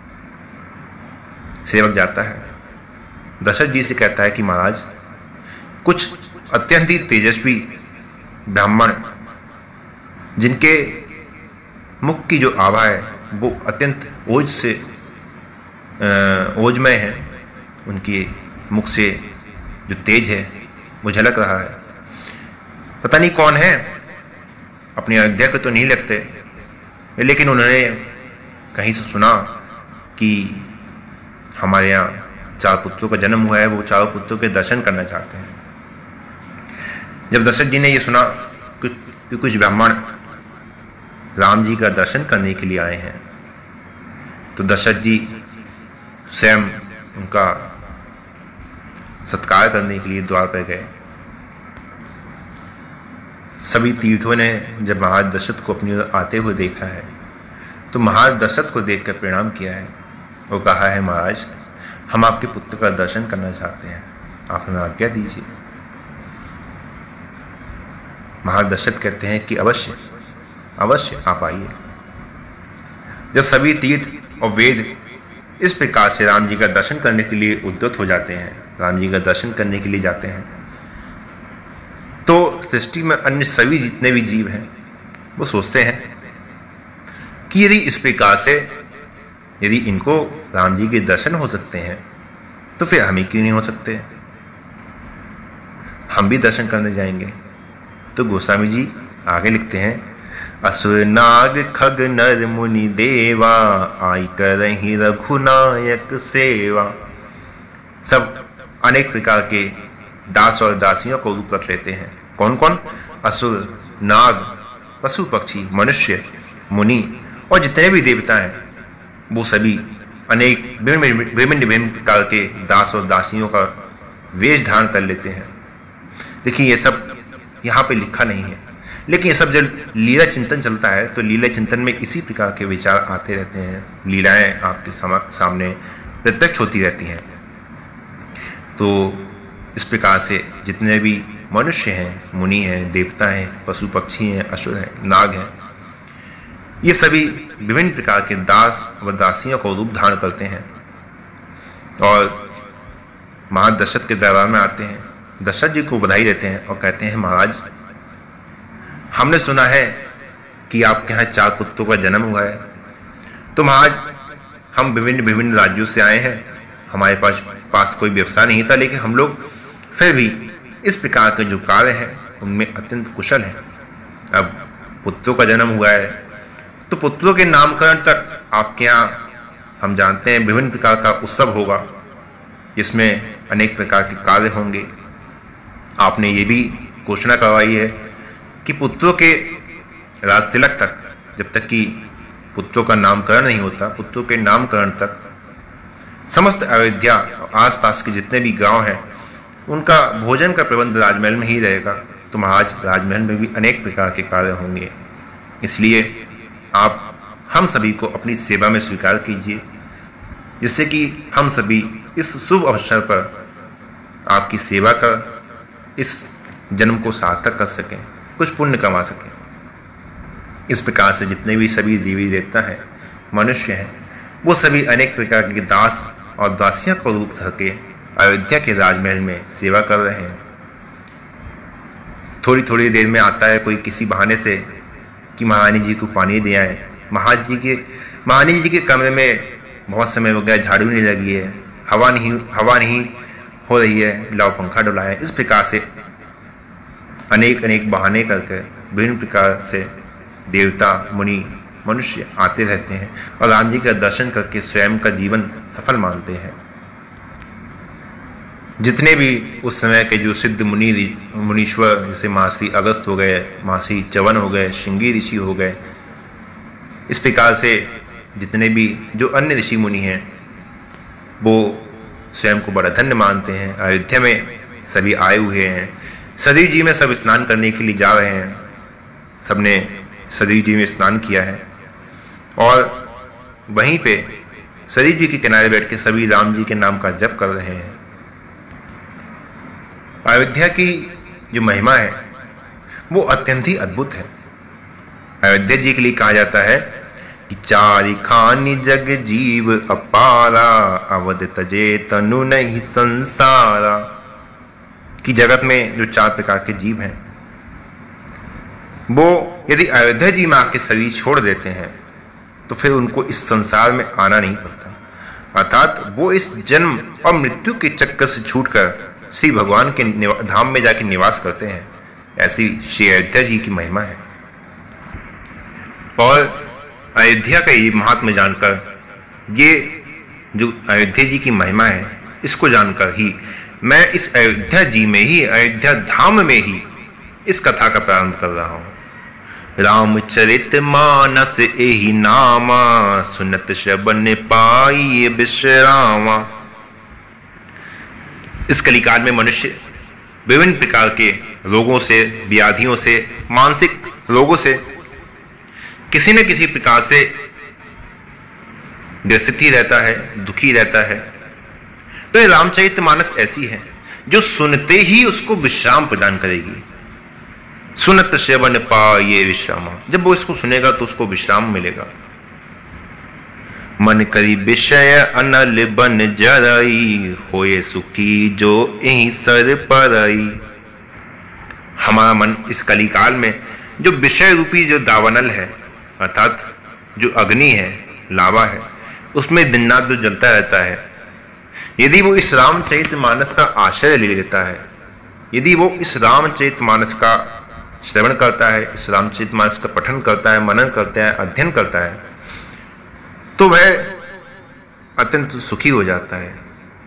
सेवक जाता है, दशरथ जी से कहता है कि महाराज कुछ अत्यंत ही तेजस्वी ब्राह्मण जिनके मुख की जो आभा है वो अत्यंत ओजमय है, उनके मुख से जो तेज है वो झलक रहा है। पता नहीं कौन है, अपनी अयोध्या को तो नहीं लगते, लेकिन उन्होंने कहीं से सुना कि हमारे यहाँ 4 पुत्रों का जन्म हुआ है, वो 4 पुत्रों के दर्शन करना चाहते हैं। जब दशरथ जी ने ये सुना कि कुछ ब्राह्मण राम जी का दर्शन करने के लिए आए हैं, तो दशरथ जी स्वयं उनका सत्कार करने के लिए द्वार पर गए। सभी तीर्थों ने जब महाराज दशरथ को अपनी ओर आते हुए देखा है तो महाराज दशरथ को देखकर प्रणाम किया है और कहा है, महाराज हम आपके पुत्र का दर्शन करना चाहते हैं, आप हमें आज्ञा दीजिए। महाराज दशरथ कहते हैं कि अवश्य अवश्य आप आइए। जब सभी तीर्थ और वेद इस प्रकार से राम जी का दर्शन करने के लिए उद्यत हो जाते हैं, राम जी का दर्शन करने के लिए जाते हैं, तो सृष्टि में अन्य सभी जितने भी जीव हैं वो सोचते हैं कि यदि इस प्रकार से यदि इनको राम जी के दर्शन हो सकते हैं तो फिर हमें क्यों नहीं हो सकते, हम भी दर्शन करने जाएंगे। तो गोस्वामी जी आगे लिखते हैं, असुर नाग खग नर मुनि देवा आई करहि रघुनायक सेवा। सब अनेक प्रकार के दास और दासियों को रूप रख लेते हैं। कौन कौन? असुर, नाग, पशु पक्षी, मनुष्य, मुनि और जितने भी देवता हैं वो सभी अनेक विभिन्न प्रकार के दास और दासियों का वेश धारण कर लेते हैं। देखिए ये सब यहाँ पे लिखा नहीं है, लेकिन ये सब जब लीला चिंतन चलता है तो लीला चिंतन में इसी प्रकार के विचार आते रहते हैं, लीलाएं आपके सामने प्रत्यक्ष होती रहती हैं। तो इस प्रकार से जितने भी मनुष्य हैं, मुनि हैं, देवता हैं, पशु पक्षी हैं, असुर हैं, नाग हैं, ये सभी विभिन्न प्रकार के दास व दासियों को रूप धारण करते हैं और महाराज दशरथ के दरबार में आते हैं। दशरथ जी को बधाई देते हैं और कहते हैं, महाराज हमने सुना है कि आपके यहाँ 4 पुत्रों का जन्म हुआ है। तो महाराज हम विभिन्न राज्यों से आए हैं, हमारे पास कोई व्यवसाय नहीं था, लेकिन हम लोग फिर भी इस प्रकार के जो कार्य हैं उनमें अत्यंत कुशल हैं। अब पुत्रों का जन्म हुआ है तो पुत्रों के नामकरण तक आपके यहाँ हम जानते हैं विभिन्न प्रकार का उत्सव होगा, जिसमें अनेक प्रकार के कार्य होंगे। आपने ये भी घोषणा करवाई है कि पुत्रों के राज तिलक तक, जब तक कि पुत्रों का नामकरण नहीं होता, पुत्रों के नामकरण तक समस्त अयोध्या और आसपास के जितने भी गांव हैं उनका भोजन का प्रबंध राजमहल में ही रहेगा। तो महाराज राजमहल में भी अनेक प्रकार के कार्य होंगे, इसलिए आप हम सभी को अपनी सेवा में स्वीकार कीजिए, जिससे कि हम सभी इस शुभ अवसर पर आपकी सेवा कर इस जन्म को सार्थक कर सकें, कुछ पुण्य कमा सकें। इस प्रकार से जितने भी सभी देवी देवता हैं, मनुष्य हैं, वो सभी अनेक प्रकार के दास और दासियों को रूप धर के अयोध्या के राजमहल में सेवा कर रहे हैं। थोड़ी थोड़ी देर में आता है कोई किसी बहाने से कि महारानी जी को पानी दे आए। महारानी जी के कमरे में बहुत समय हो गया, झाड़ू नहीं लगी है, हवा नहीं हो रही है, लाओ पंखा डुलाए। इस प्रकार से अनेक बहाने करके विभिन्न प्रकार से देवता, मुनि, मनुष्य आते रहते हैं और राम जी का दर्शन करके स्वयं का जीवन सफल मानते हैं। जितने भी उस समय के जो सिद्ध मुनीश्वर, जैसे महर्षि अगस्त हो गए, महर्षि च्यवन हो गए, श्रृंगी ऋषि हो गए, इस प्रकार से जितने भी जो अन्य ऋषि मुनि हैं वो स्वयं को बड़ा धन्य मानते हैं। अयोध्या में सभी आए हुए हैं, सरयू जी में सब स्नान करने के लिए जा रहे हैं। सबने सरयू जी में स्नान किया है और वहीं पे सरयू जी के किनारे बैठ के सभी राम जी के नाम का जप कर रहे हैं। अयोध्या की जो महिमा है वो अत्यंत ही अद्भुत है। अयोध्या जी के लिए कहा जाता है कि चारि खानि जग जीव अपारा, अवध तजे तनु नहीं संसारा। कि जगत में जो 4 प्रकार के जीव हैं वो यदि अयोध्या जी में आके शरीर छोड़ देते हैं तो फिर उनको इस संसार में आना नहीं पड़ता, अर्थात वो इस जन्म और मृत्यु के चक्कर से छूटकर श्री भगवान के धाम में जाके निवास करते हैं। ऐसी श्री अयोध्या जी की महिमा है। और अयोध्या का ये महात्म्य जानकर, ये जो अयोध्या जी की महिमा है, इसको जानकर ही मैं इस अयोध्या जी में ही, अयोध्या धाम में ही इस कथा का प्रारंभ कर रहा हूँ। रामचरित मानस एहि नामा, सुनत श्रवण पाई विश्रामा। इस कलिकाल में मनुष्य विभिन्न प्रकार के रोगों से, व्याधियों से, मानसिक रोगों से किसी न किसी प्रकार से ग्रसित ही रहता है, दुखी रहता है। तो ये रामचरितमानस ऐसी है जो सुनते ही उसको विश्राम प्रदान करेगी। सुनत श्रवण पाये विश्रामा, जब वो इसको सुनेगा तो उसको विश्राम मिलेगा। मन करी विषय अनल बन जराई, होए सुखी जो यहीं सर परई। हमारा मन इस कलिकाल में जो विषय रूपी जो दावानल है, अर्थात जो अग्नि है, लावा है, उसमें दिन रात जो जलता रहता है, यदि वो इस रामचरितमानस का आश्रय ले लेता है, यदि वो इस रामचरितमानस का श्रवण करता है, इस रामचरितमानस का पठन करता है, मनन करता है, अध्ययन करता है, तो वह अत्यंत सुखी हो जाता है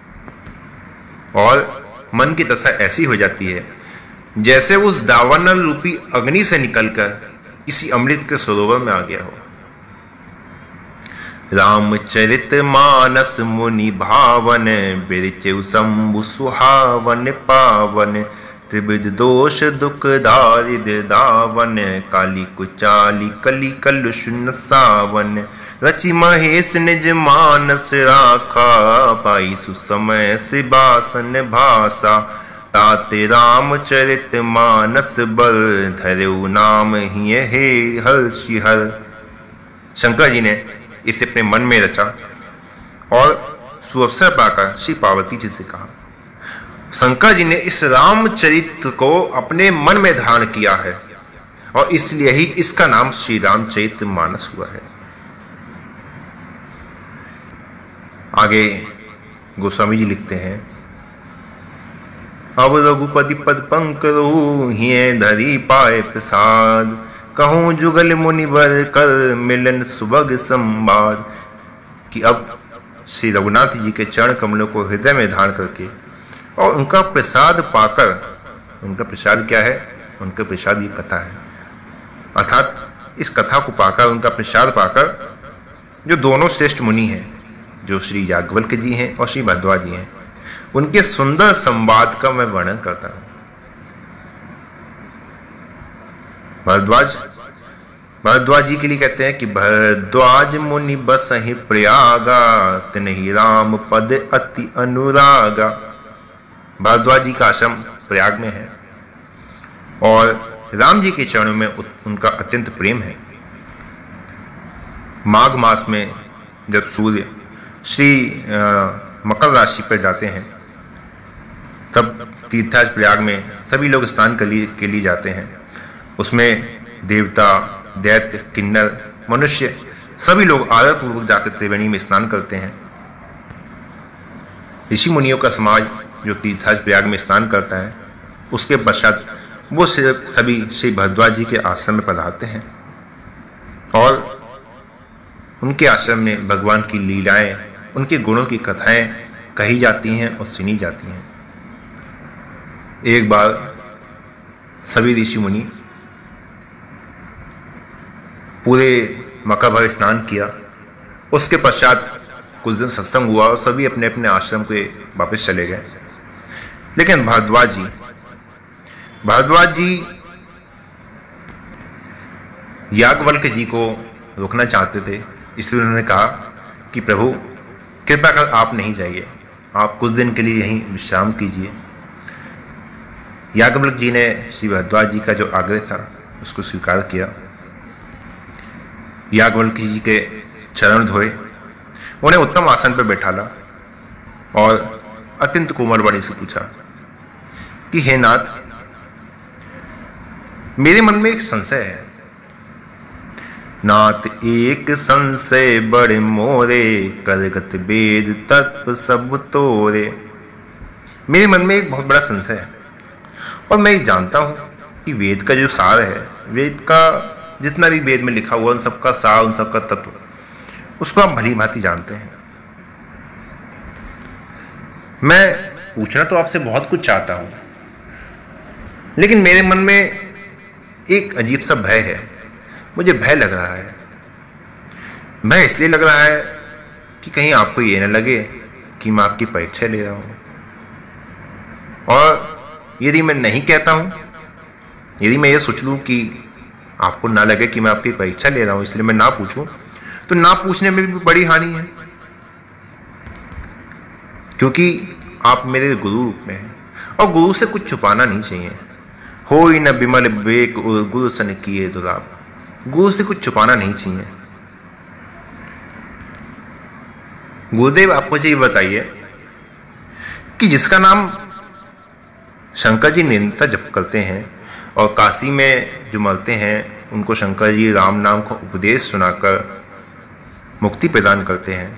और मन की दशा ऐसी हो जाती है जैसे उस दावानल रूपी अग्नि से निकलकर किसी अमृत के सरोवर में आ गया हो। रामचरित मानस मुनि भावन, बिरचेउ शंभु सुहावन पावन। त्रिविध दोष दुख दारिद दावन, काली कुचाली कली कलुष सावन। रचि महेश निज मानस राखा, पाई सुसमय सिबासन भाषा। ताते रामचरित मानस बल, धरेउ नाम ही हे हर्षि हर। शंकर जी ने इसे अपने मन में रचा और सुअवसर पाकर श्री पार्वती जी से कहा। शंकर जी ने इस रामचरित को अपने मन में धारण किया है और इसलिए ही इसका नाम श्री रामचरित मानस हुआ है। आगे गोस्वामी जी लिखते हैं, अब रघुपति पद पंकरु हिये धरी पाए प्रसाद। कहूं जुगल मुनिवर कर मिलन सुभग संवाद। कि अब श्री रघुनाथ जी के चरण कमलों को हृदय में धारण करके और उनका प्रसाद पाकर, उनका प्रसाद क्या है? उनका प्रसाद ये कथा है। अर्थात इस कथा को पाकर, उनका प्रसाद पाकर, जो दोनों श्रेष्ठ मुनि हैं, जो श्री याज्ञवल्क्य जी हैं और श्री भरद्वाज जी हैं, उनके सुंदर संवाद का मैं वर्णन करता हूं। भरद्वाज जी के लिए कहते हैं कि भरद्वाज मुनि बसहि प्रयागा, तिन्हि राम पद अति अनुरागा। भरद्वाज जी का आश्रम प्रयाग में है और राम जी के चरणों में उनका अत्यंत प्रेम है। माघ मास में जब सूर्य श्री मकर राशि पर जाते हैं, तब तीर्थराज प्रयाग में सभी लोग स्नान के लिए जाते हैं। उसमें देवता, दैत्य, किन्नर, मनुष्य सभी लोग आदर पूर्वक जाकर त्रिवेणी में स्नान करते हैं। ऋषि मुनियों का समाज जो तीर्थराज प्रयाग में स्नान करता है, उसके पश्चात वो सभी श्री भरद्वाज जी के आश्रम में पधारते हैं और उनके आश्रम में भगवान की लीलाएं, उनके गुणों की कथाएं कही जाती हैं और सुनी जाती हैं। एक बार सभी ऋषि मुनि पूरे मकर भर स्नान किया, उसके पश्चात कुछ दिन सत्संग हुआ और सभी अपने अपने आश्रम के वापस चले गए। लेकिन भरद्वाज जी याज्ञवल्क्य जी को रोकना चाहते थे, इसलिए उन्होंने कहा कि प्रभु कृपा कर आप नहीं जाइए, आप कुछ दिन के लिए यहीं विश्राम कीजिए। याज्ञवल्क्य जी ने श्री भरद्वाज जी का जो आग्रह था उसको स्वीकार किया। याज्ञवल्क्य जी के चरण धोए, उन्हें उत्तम आसन पर बैठाला और अत्यंत कोमल वाणी से पूछा कि हे नाथ, मेरे मन में एक संशय है। नाथ एक संशय बड़े मोरे, करगत वेद तत्व सब तोरे। मेरे मन में एक बहुत बड़ा संशय है और मैं ये जानता हूं कि वेद का जो सार है, वेद का जितना भी वेद में लिखा हुआ, उन सबका सार, उन सबका तत्व, उसको आप भली भांति जानते हैं। मैं पूछना तो आपसे बहुत कुछ चाहता हूं, लेकिन मेरे मन में एक अजीब सा भय है मुझे भय लग रहा है। भय इसलिए लग रहा है कि कहीं आपको ये न लगे कि मैं आपकी परीक्षा ले रहा हूं, और यदि मैं नहीं कहता हूं, यदि मैं ये सोच लूं कि आपको ना लगे कि मैं आपकी परीक्षा ले रहा हूं इसलिए मैं ना पूछूं, तो ना पूछने में भी बड़ी हानि है, क्योंकि आप मेरे गुरु रूप में हैं और गुरु से कुछ छुपाना नहीं चाहिए। हो ही न बिमल विवेक गुरु सन किए दुराब, गुरु से कुछ छुपाना नहीं चाहिए। गुरुदेव आप मुझे ये बताइए कि जिसका नाम शंकर जी निरंतर जप करते हैं और काशी में जो मरते हैं उनको शंकर जी राम नाम का उपदेश सुनाकर मुक्ति प्रदान करते हैं,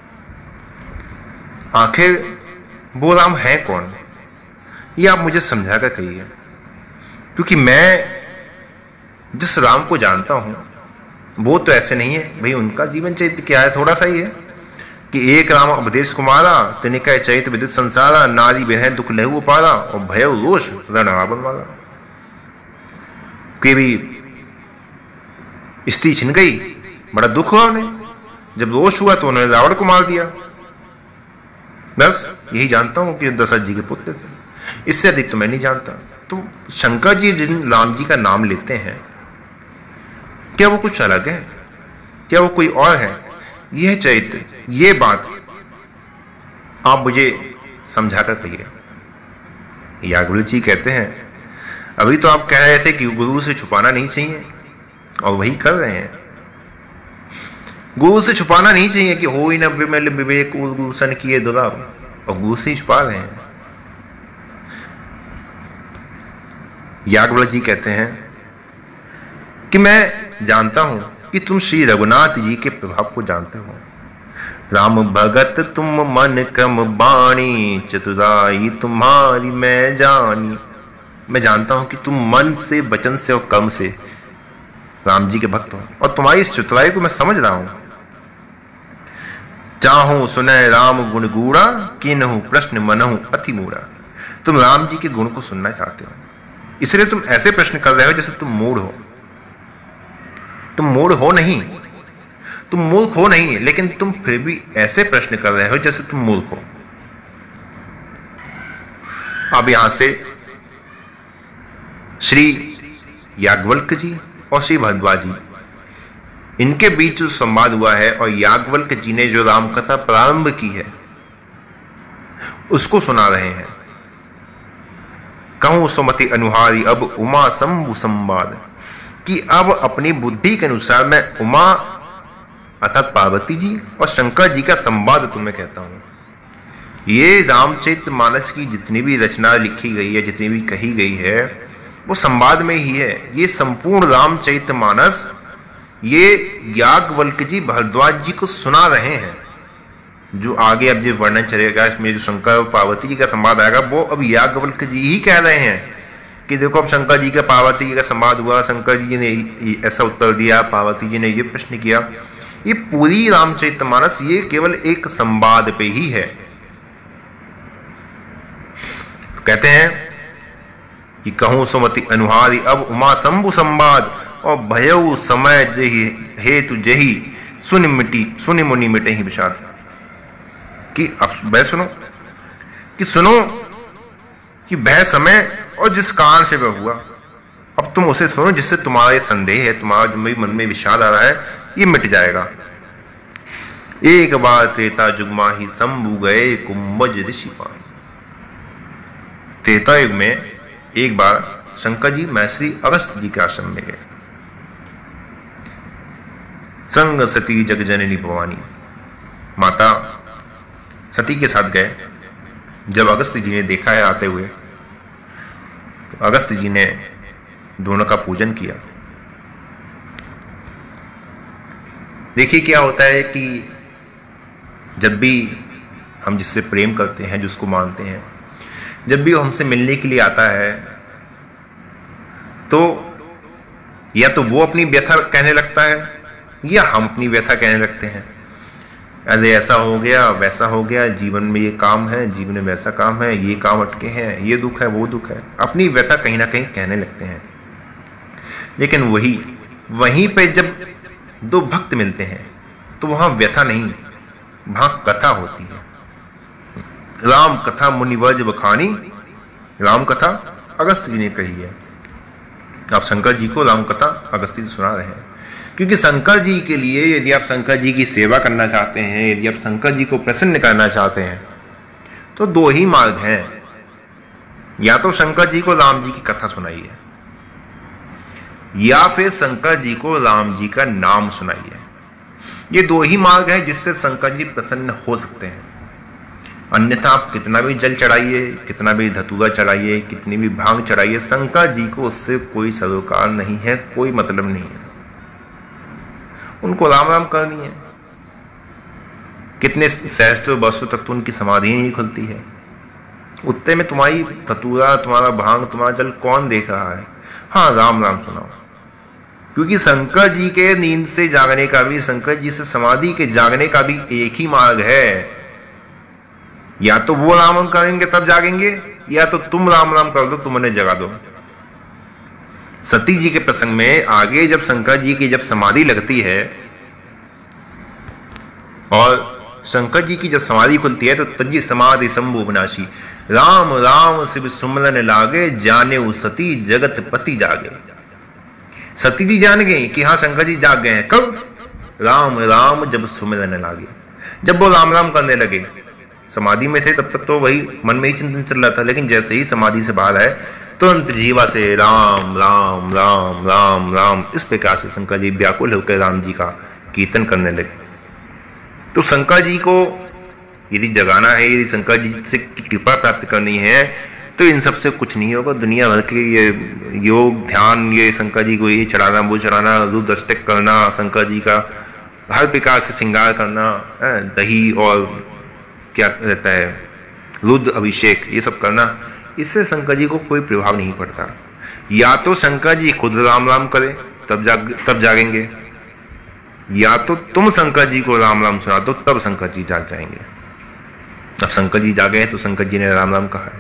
आखिर वो राम है कौन, ये आप मुझे समझा कर कहिए। क्योंकि मैं जिस राम को जानता हूं वो तो ऐसे नहीं है। भाई उनका जीवन चरित्र क्या है, थोड़ा सा ही है कि एक राम उपदेश कुमारा, तनिका चैत विदित संसारा, नारी बहन दुख लहू पारा, और भय रोष रण रावण वाला। कि भी स्त्री छिन गई, बड़ा दुख हुआ उन्हें, जब रोष हुआ तो उन्होंने रावण को मार दिया। बस यही जानता हूं कि दशरथ जी के पुत्र थे, इससे अधिक तो मैं नहीं जानता। तो शंकर जी जिन राम जी का नाम लेते हैं, क्या वो कुछ अलग है, क्या वो कोई और है? यह चरित्र, ये बात आप मुझे समझाकर कहिए। याज्ञवल्क्य जी कहते हैं, अभी तो आप कह रहे थे कि गुरु से छुपाना नहीं चाहिए, और वही कर रहे हैं। गुरु से छुपाना नहीं चाहिए कि हो ही न बिमल विवेक गुरु सन किए दुराब, और गुरु से ही छुपा रहे हैं। याज्ञवल्क्य जी कहते हैं कि मैं जानता हूं कि तुम श्री रघुनाथ जी के प्रभाव को जानते हो। राम भगत तुम मन क्रम बाणी, चतुराई तुम्हारी मैं जानी। मैं जानता हूं कि तुम मन से, वचन से और कर्म से राम जी के भक्त हो, और तुम्हारी इस चतुराई को मैं समझ रहा हूं। चाहूं सुनय राम गुण गूढ़ा, किन्हु प्रश्न मनहु अति मूढ़ा। तुम राम जी के गुण को सुनना चाहते हो, इसलिए तुम ऐसे प्रश्न कर रहे हो जैसे तुम मूढ़ हो। तुम मूढ़ हो नहीं, तुम मूर्ख हो नहीं, लेकिन तुम फिर भी ऐसे प्रश्न कर रहे हो जैसे तुम मूर्ख हो। अब यहां से श्री याज्ञवल्क्य जी और श्री भारद्वाज जी, इनके बीच जो संवाद हुआ है और याज्ञवल्क्य जी ने जो रामकथा प्रारंभ की है उसको सुना रहे हैं। कहूं सुमति अनुहारी अब उमा शंभु संवाद, कि अब अपनी बुद्धि के अनुसार मैं उमा अर्थात पार्वती जी और शंकर जी का संवाद तुम्हें कहता हूं। ये रामचरितमानस की जितनी भी रचना लिखी गई है, जितनी भी कही गई है, वो संवाद में ही है। ये संपूर्ण रामचरितमानस ये याज्ञवल्क्य जी भारद्वाज जी को सुना रहे हैं। जो आगे अब जो वर्णन चलेगा इसमें, जो शंकर और पार्वती जी का संवाद आएगा, वो अब याज्ञवल्क्य जी ही कह रहे हैं कि देखो अब शंकर जी का पार्वती जी का संवाद हुआ, शंकर जी ने ऐसा उत्तर दिया, पार्वती जी ने ये प्रश्न किया। ये पूरी रामचरितमानस ये केवल एक संवाद पे ही है। तो कहते हैं कि कहूं सुमति अनुहारी अब उमा शंभु संवाद, और भयउ समय जही हेतु जही सुनि मुनि मिटे ही विषाद। कि अब भय सुनो, कि सुनो कि भय समय और जिस कारण से वह हुआ, अब तुम उसे सुनो जिससे तुम्हारा ये संदेह है, तुम्हारा जो मेरे मन में विषाद आ रहा है, ये मिट जाएगा। एक बार त्रेता युग माही शंभु गए कुंभज ऋषि पानी। त्रेता युग में एक बार शंकर जी महर्षि अगस्त्य जी के आश्रम में गए। संग सती जग जननी भवानी, माता सती के साथ गए। जब अगस्त्य जी ने देखा है आते हुए, तो अगस्त्य जी ने दोनों का पूजन किया। देखिए क्या होता है कि जब भी हम जिससे प्रेम करते हैं, जिसको मानते हैं, जब भी वो हमसे मिलने के लिए आता है, तो या तो वो अपनी व्यथा कहने लगता है या हम अपनी व्यथा कहने लगते हैं। अरे ऐसा हो गया, वैसा हो गया, जीवन में ये काम है, जीवन में वैसा काम है, ये काम अटके हैं, ये दुख है, वो दुख है, अपनी व्यथा कहीं ना कहीं कहने लगते हैं। लेकिन वही वहीं पे जब दो भक्त मिलते हैं तो वहां व्यथा नहीं, वहां कथा होती है। राम कथा मुनिवर्ज बखानी, राम कथा अगस्त्य जी ने कही है। आप शंकर जी को राम कथा अगस्त्य जी सुना रहे हैं, क्योंकि शंकर जी के लिए यदि आप शंकर जी की सेवा करना चाहते हैं, यदि आप शंकर जी को प्रसन्न करना चाहते हैं, तो दो ही मार्ग हैं। या तो शंकर जी को राम जी की कथा सुनाइए, या फिर शंकर जी को राम जी का नाम सुनाइए। ये दो ही मार्ग हैं जिससे शंकर जी प्रसन्न हो सकते हैं। अन्यथा आप कितना भी जल चढ़ाइए, कितना भी धतूरा चढ़ाइए, कितनी भी भांग चढ़ाइए, शंकर जी को उससे कोई सरोकार नहीं है, कोई मतलब नहीं है। उनको राम राम करनी है। कितने सहस्त्र वर्षों तक तो उनकी समाधि नहीं खुलती है। उत्ते में तुम्हारी धतूरा, तुम्हारा भांग, तुम्हारा जल कौन देख रहा है? हाँ, राम राम सुनाओ। क्योंकि शंकर जी के नींद से जागने का भी, शंकर जी से समाधि के जागने का भी एक ही मार्ग है। या तो वो राम राम करेंगे तब जागेंगे, या तो तुम राम राम कर दो, तुम उन्हें जगा दो। सती जी के प्रसंग में आगे जब शंकर जी की जब समाधि लगती है और शंकर जी की जब समाधि खुलती है तो तजी समाधि शंभु विनाशी, राम राम शिव सुमरन लागे, जाने वो सती जगत पति जागे। सती जी जान गई कि हाँ शंकर जी जाग गए हैं। कब? राम राम जब सुमरन लागे, जब वो राम राम करने लगे। समाधि में थे तब तक तो वही मन में ही चिंतन चल रहा था, लेकिन जैसे ही समाधि से बाहर आए तुरंत जीवा से राम राम राम राम राम, इस प्रकार से शंकर जी व्याकुल होकर राम जी का कीर्तन करने लगे। तो शंकर जी को यदि जगाना है, यदि शंकर जी से कृपा प्राप्त करनी है, तो इन सब से कुछ नहीं होगा। दुनिया भर के ये योग ध्यान, ये शंकर जी को ये चढ़ाना, वो चढ़ाना, रुद्राष्टक करना, शंकर जी का हर प्रकार से श्रृंगार करना, दही और क्या रहता है रुद्र अभिषेक, ये सब करना, इससे शंकर जी को कोई प्रभाव नहीं पड़ता। या तो शंकर जी खुद राम राम करें तब जागेंगे, या तो तुम शंकर जी को राम राम सुना दो तब शंकर जी जाग जाएंगे। अब शंकर जी जागे हैं तो शंकर जी ने राम राम कहा है।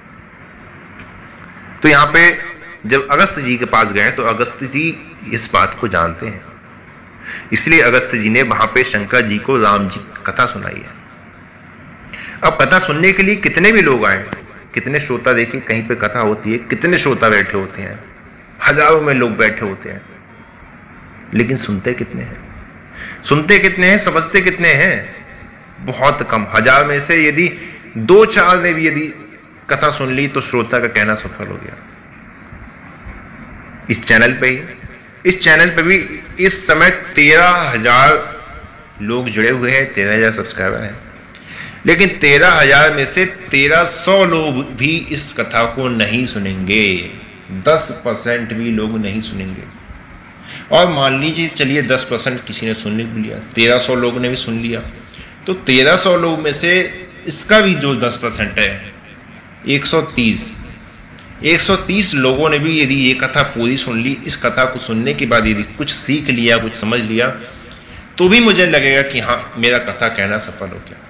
तो यहां पे जब अगस्त्य जी के पास गए तो अगस्त्य जी इस बात को जानते हैं, इसलिए अगस्त्य जी ने वहां पे शंकर जी को राम जी की कथा सुनाई है। अब कथा सुनने के लिए कितने भी लोग आए, कितने श्रोता, देखिए कहीं पे कथा होती है कितने श्रोता बैठे होते हैं, हजारों में लोग बैठे होते हैं, लेकिन सुनते कितने हैं? सुनते कितने हैं? समझते कितने हैं? बहुत कम। 1000 में से यदि 2-4 ने भी यदि कथा सुन ली तो श्रोता का कहना सफल हो गया। इस चैनल पे भी इस समय 13,000 लोग जुड़े हुए हैं, 13,000 सब्सक्राइबर हैं, लेकिन 13,000 में से 1,300 लोग भी इस कथा को नहीं सुनेंगे। 10% भी लोग नहीं सुनेंगे। और मान लीजिए चलिए 10% किसी ने सुन लिया, 1,300 लोगों ने भी सुन लिया, तो 1,300 लोग में से इसका भी जो 10% है 130 लोगों ने भी यदि ये कथा पूरी सुन ली, इस कथा को सुनने के बाद यदि कुछ सीख लिया, कुछ समझ लिया, तो भी मुझे लगेगा कि हाँ मेरा कथा कहना सफल हो गया।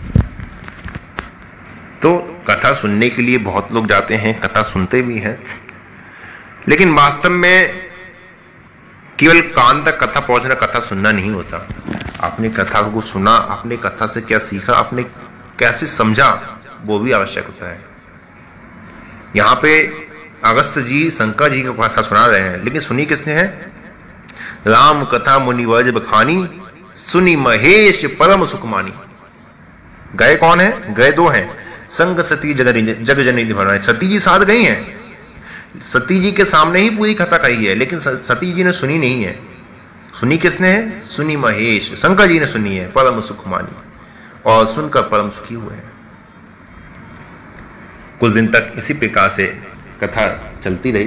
तो कथा सुनने के लिए बहुत लोग जाते हैं, कथा सुनते भी हैं, लेकिन वास्तव में केवल कान तक कथा पहुंचना, कथा सुनना नहीं होता। आपने कथा को सुना, आपने कथा से क्या सीखा, आपने कैसे समझा, वो भी आवश्यक होता है। यहाँ पे अगस्त्य जी शंकर जी की कथा सुना रहे हैं, लेकिन सुनी किसने है? राम कथा मुनिवर्ज बखानी, सुनी महेश परम सुखमानी। गए कौन है? गए दो हैं, संग सती जग जननी भरवानी। सती जी साथ गई हैं, सती जी के सामने ही पूरी कथा कही है, लेकिन सती जी ने सुनी नहीं है। सुनी किसने है? सुनी महेश, शंकर जी ने सुनी है, परम सुखमानी, और सुनकर परम सुखी हुए हैं। कुछ दिन तक इसी प्रकार से कथा चलती रही।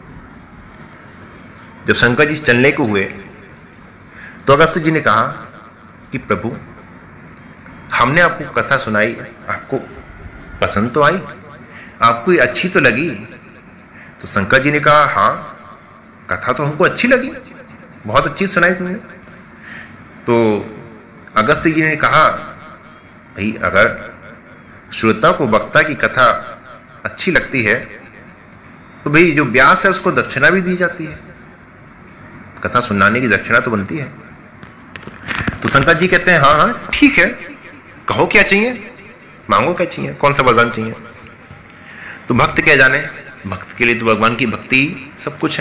जब शंकर जी चलने को हुए तो अगस्त्य जी ने कहा कि प्रभु, हमने आपको कथा सुनाई, आपको पसंद तो आई, आपको ये अच्छी तो लगी? तो शंकर जी ने कहा हाँ, कथा तो हमको अच्छी लगी, बहुत अच्छी सुनाई तुमने। तो अगस्त्य जी ने कहा भाई, अगर श्रोता को वक्ता की कथा अच्छी लगती है तो भाई जो व्यास है उसको दक्षिणा भी दी जाती है। कथा सुनाने की दक्षिणा तो बनती है। तो शंकर जी कहते हैं हाँ हाँ ठीक है, कहो क्या चाहिए, मांगो क्या चाहिए, कौन सा वरदान चाहिए। तो भक्त क्या जाने, भक्त के लिए तो भगवान की भक्ति सब कुछ है।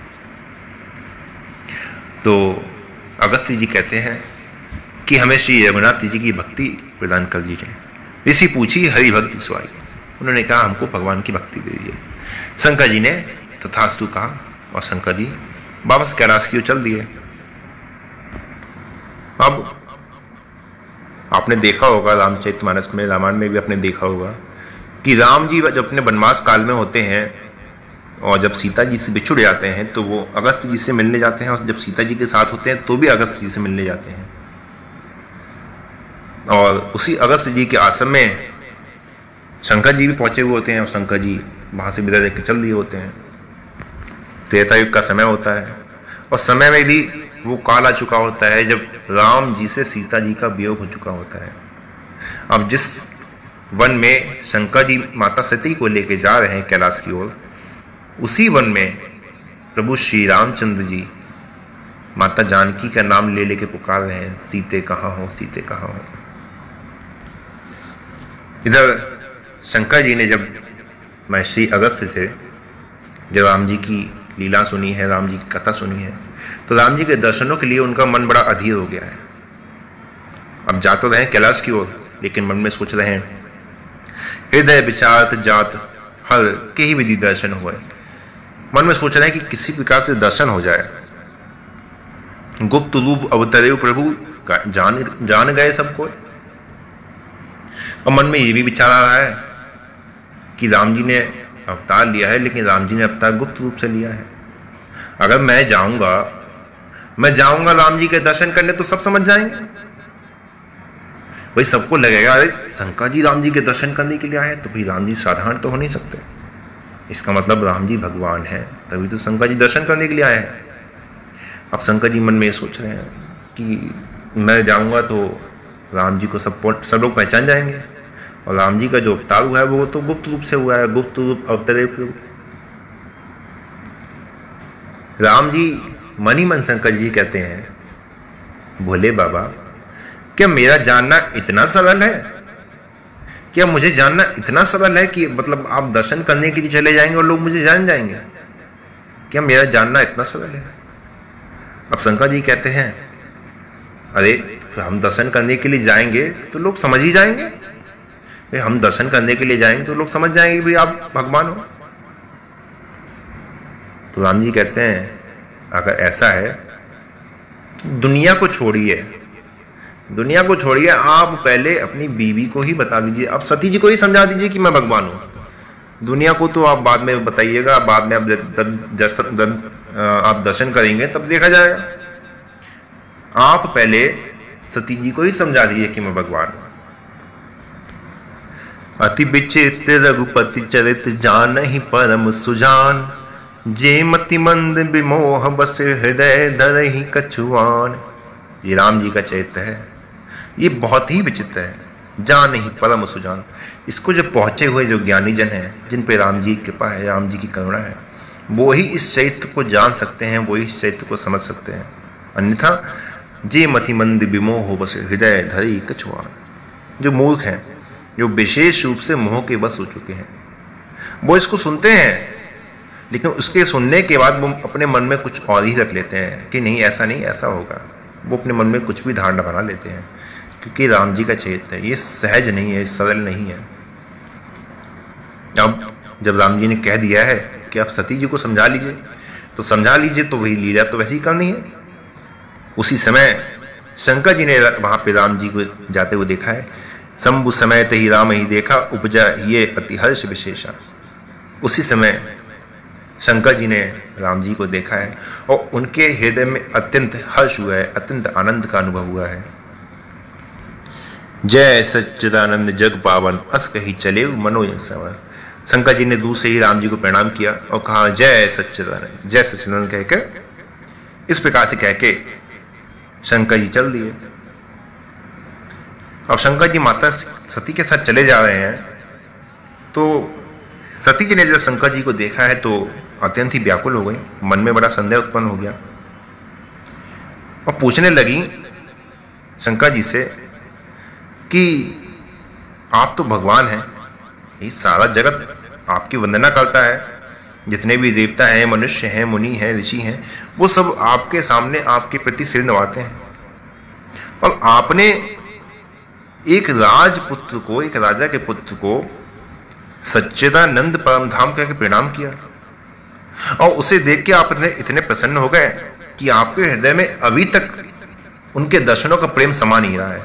तो अगस्त्य जी कहते हैं कि हमें श्री रघुनाथ जी की भक्ति प्रदान कर दीजिए। ऋषि पूछी हरि भक्ति सुहाई, उन्होंने कहा हमको भगवान की भक्ति दे दीजिए। शंकर जी ने तथास्तु कहा और शंकर जी वापस कैलाश की ओर चल दिए। अब आपने देखा होगा रामचरितमानस में, रामायण में भी आपने देखा होगा कि राम जी जब अपने वनवास काल में होते हैं और जब सीता जी से बिछुड़ जाते हैं तो वो अगस्त्य जी से मिलने जाते हैं, और जब सीता जी के साथ होते हैं तो भी अगस्त्य जी से मिलने जाते हैं। और उसी अगस्त्य जी के आश्रम में शंकर जी भी पहुंचे हुए होते हैं और शंकर जी वहां से विदा लेकर चल दिए होते हैं। त्रेता युग का समय होता है और समय में भी वो काल आ चुका होता है जब राम जी से सीता जी का वियोग हो चुका होता है। अब जिस वन में शंकर जी माता सती को लेकर जा रहे हैं कैलाश की ओर, उसी वन में प्रभु श्री रामचंद्र जी माता जानकी का नाम ले लेके पुकार रहे हैं, सीते कहाँ हो, सीते कहाँ हो। इधर शंकर जी ने जब महर्षि अगस्त्य से जब राम जी की लीला सुनी है, राम जी की कथा सुनी है, तो राम जी के दर्शनों के लिए उनका मन बड़ा अधीर हो गया है। अब जा तो रहे कैलाश की ओर, लेकिन मन में सोच रहे हैं हृदय विचारत जात हर के ही विधि दर्शन हुए। मन में सोच रहे हैं कि किसी प्रकार से दर्शन हो जाए। गुप्त रूप अवतरे प्रभु जान गए सबको। और मन में ये भी विचार आ रहा है कि राम जी ने अवतार लिया है, लेकिन राम जी ने अवतार गुप्त रूप से लिया है। अगर मैं जाऊंगा राम जी के दर्शन करने तो सब समझ जाएंगे। भाई सबको लगेगा अरे शंकर जी राम जी के दर्शन करने के लिए आए, तो भाई राम जी साधारण तो हो नहीं सकते। इसका मतलब राम जी भगवान है, तभी तो शंकर जी दर्शन करने के लिए आए हैं। अब शंकर जी मन में ये सोच रहे हैं कि मैं जाऊंगा तो राम जी को सब लोग पहचान जाएंगे, और राम जी का जो अवतार हुआ है वो तो गुप्त रूप से हुआ है, गुप्त रूप अवतरे प्रभु। राम जी मन ही मन शंकर जी कहते हैं, भोले बाबा क्या मेरा जानना इतना सरल है, क्या मुझे जानना इतना सरल है कि मतलब आप दर्शन करने के लिए चले जाएंगे और लोग मुझे जान जाएंगे? क्या मेरा जानना इतना सरल है? अब शंकर जी कहते हैं अरे हम दर्शन करने के लिए जाएंगे तो लोग समझ ही जाएंगे। भाई हम दर्शन करने के लिए जाएंगे तो लोग समझ जाएंगे भाई आप भगवान हो। तो राम जी कहते हैं अगर ऐसा है तो दुनिया को छोड़िए, आप पहले अपनी बीवी को ही बता दीजिए, आप सती जी को ही समझा दीजिए कि मैं भगवान हूं। दुनिया को तो आप बाद में बताइएगा, बाद में आप दर्शन करेंगे तब देखा जाएगा। आप पहले सती जी को ही समझा दीजिए कि मैं भगवान हूं। अति विचित्र रघुपति चरित जानहि परम सुजान, जे मति मंद विमोह बस हृदय धरहि कछुआन। ये राम जी का चरित्र है, ये बहुत ही विचित्र है। जान ही परम सुजान, इसको जो पहुंचे हुए जो ज्ञानी जन हैं, जिन पे राम जी की कृपा है, राम जी की करुणा है, वो ही इस चरित्र को जान सकते हैं, वो ही इस चरित्र को समझ सकते हैं। अन्यथा जे मति मंद विमोह बस हृदय धरहि कछुआन, जो मूर्ख हैं, जो विशेष रूप से मोह के बस हो चुके हैं, वो इसको सुनते हैं, लेकिन उसके सुनने के बाद वो अपने मन में कुछ और ही रख लेते हैं कि नहीं ऐसा नहीं ऐसा होगा। वो अपने मन में कुछ भी धारणा बना लेते हैं, क्योंकि राम जी का चरित्र है, ये सहज नहीं है, सरल नहीं है। अब जब राम जी ने कह दिया है कि आप सती जी को समझा लीजिए, तो समझा लीजिए, तो वही लीला तो वैसे ही करनी है। उसी समय शंकर जी ने वहां पे राम जी को जाते हुए देखा है। शंभु समय ते ही राम ही देखा, उपजा ये अति हर्ष विशेषा। उसी समय शंकर जी ने राम जी को देखा है और उनके हृदय में अत्यंत हर्ष हुआ है, अत्यंत आनंद का अनुभव हुआ है। जय सच्चिदानंद जग पावन, अस कही चले मनोज सवन। शंकर जी ने दूर से ही राम जी को प्रणाम किया और कहा जय सच्चिदानंद, जय सच्चिदानंद कहकर, इस प्रकार से कहके शंकर जी चल दिए। अब शंकर जी माता सती के साथ चले जा रहे हैं, तो सती जी ने जब शंकर जी को देखा है तो अत्यंत ही व्याकुल हो गई, मन में बड़ा संदेह उत्पन्न हो गया और पूछने लगी शंकर जी से कि आप तो भगवान हैं, ये सारा जगत आपकी वंदना करता है, जितने भी देवता हैं, मनुष्य हैं, मुनि हैं, ऋषि हैं, वो सब आपके सामने आपके प्रति सिर नवाते हैं, और आपने एक राजपुत्र को, एक राजा के पुत्र को सच्चिदानंद परम धाम करके प्रणाम किया, और उसे देख के आप इतने प्रसन्न हो गए कि आपके हृदय में अभी तक उनके दर्शनों का प्रेम समा नहीं रहा है।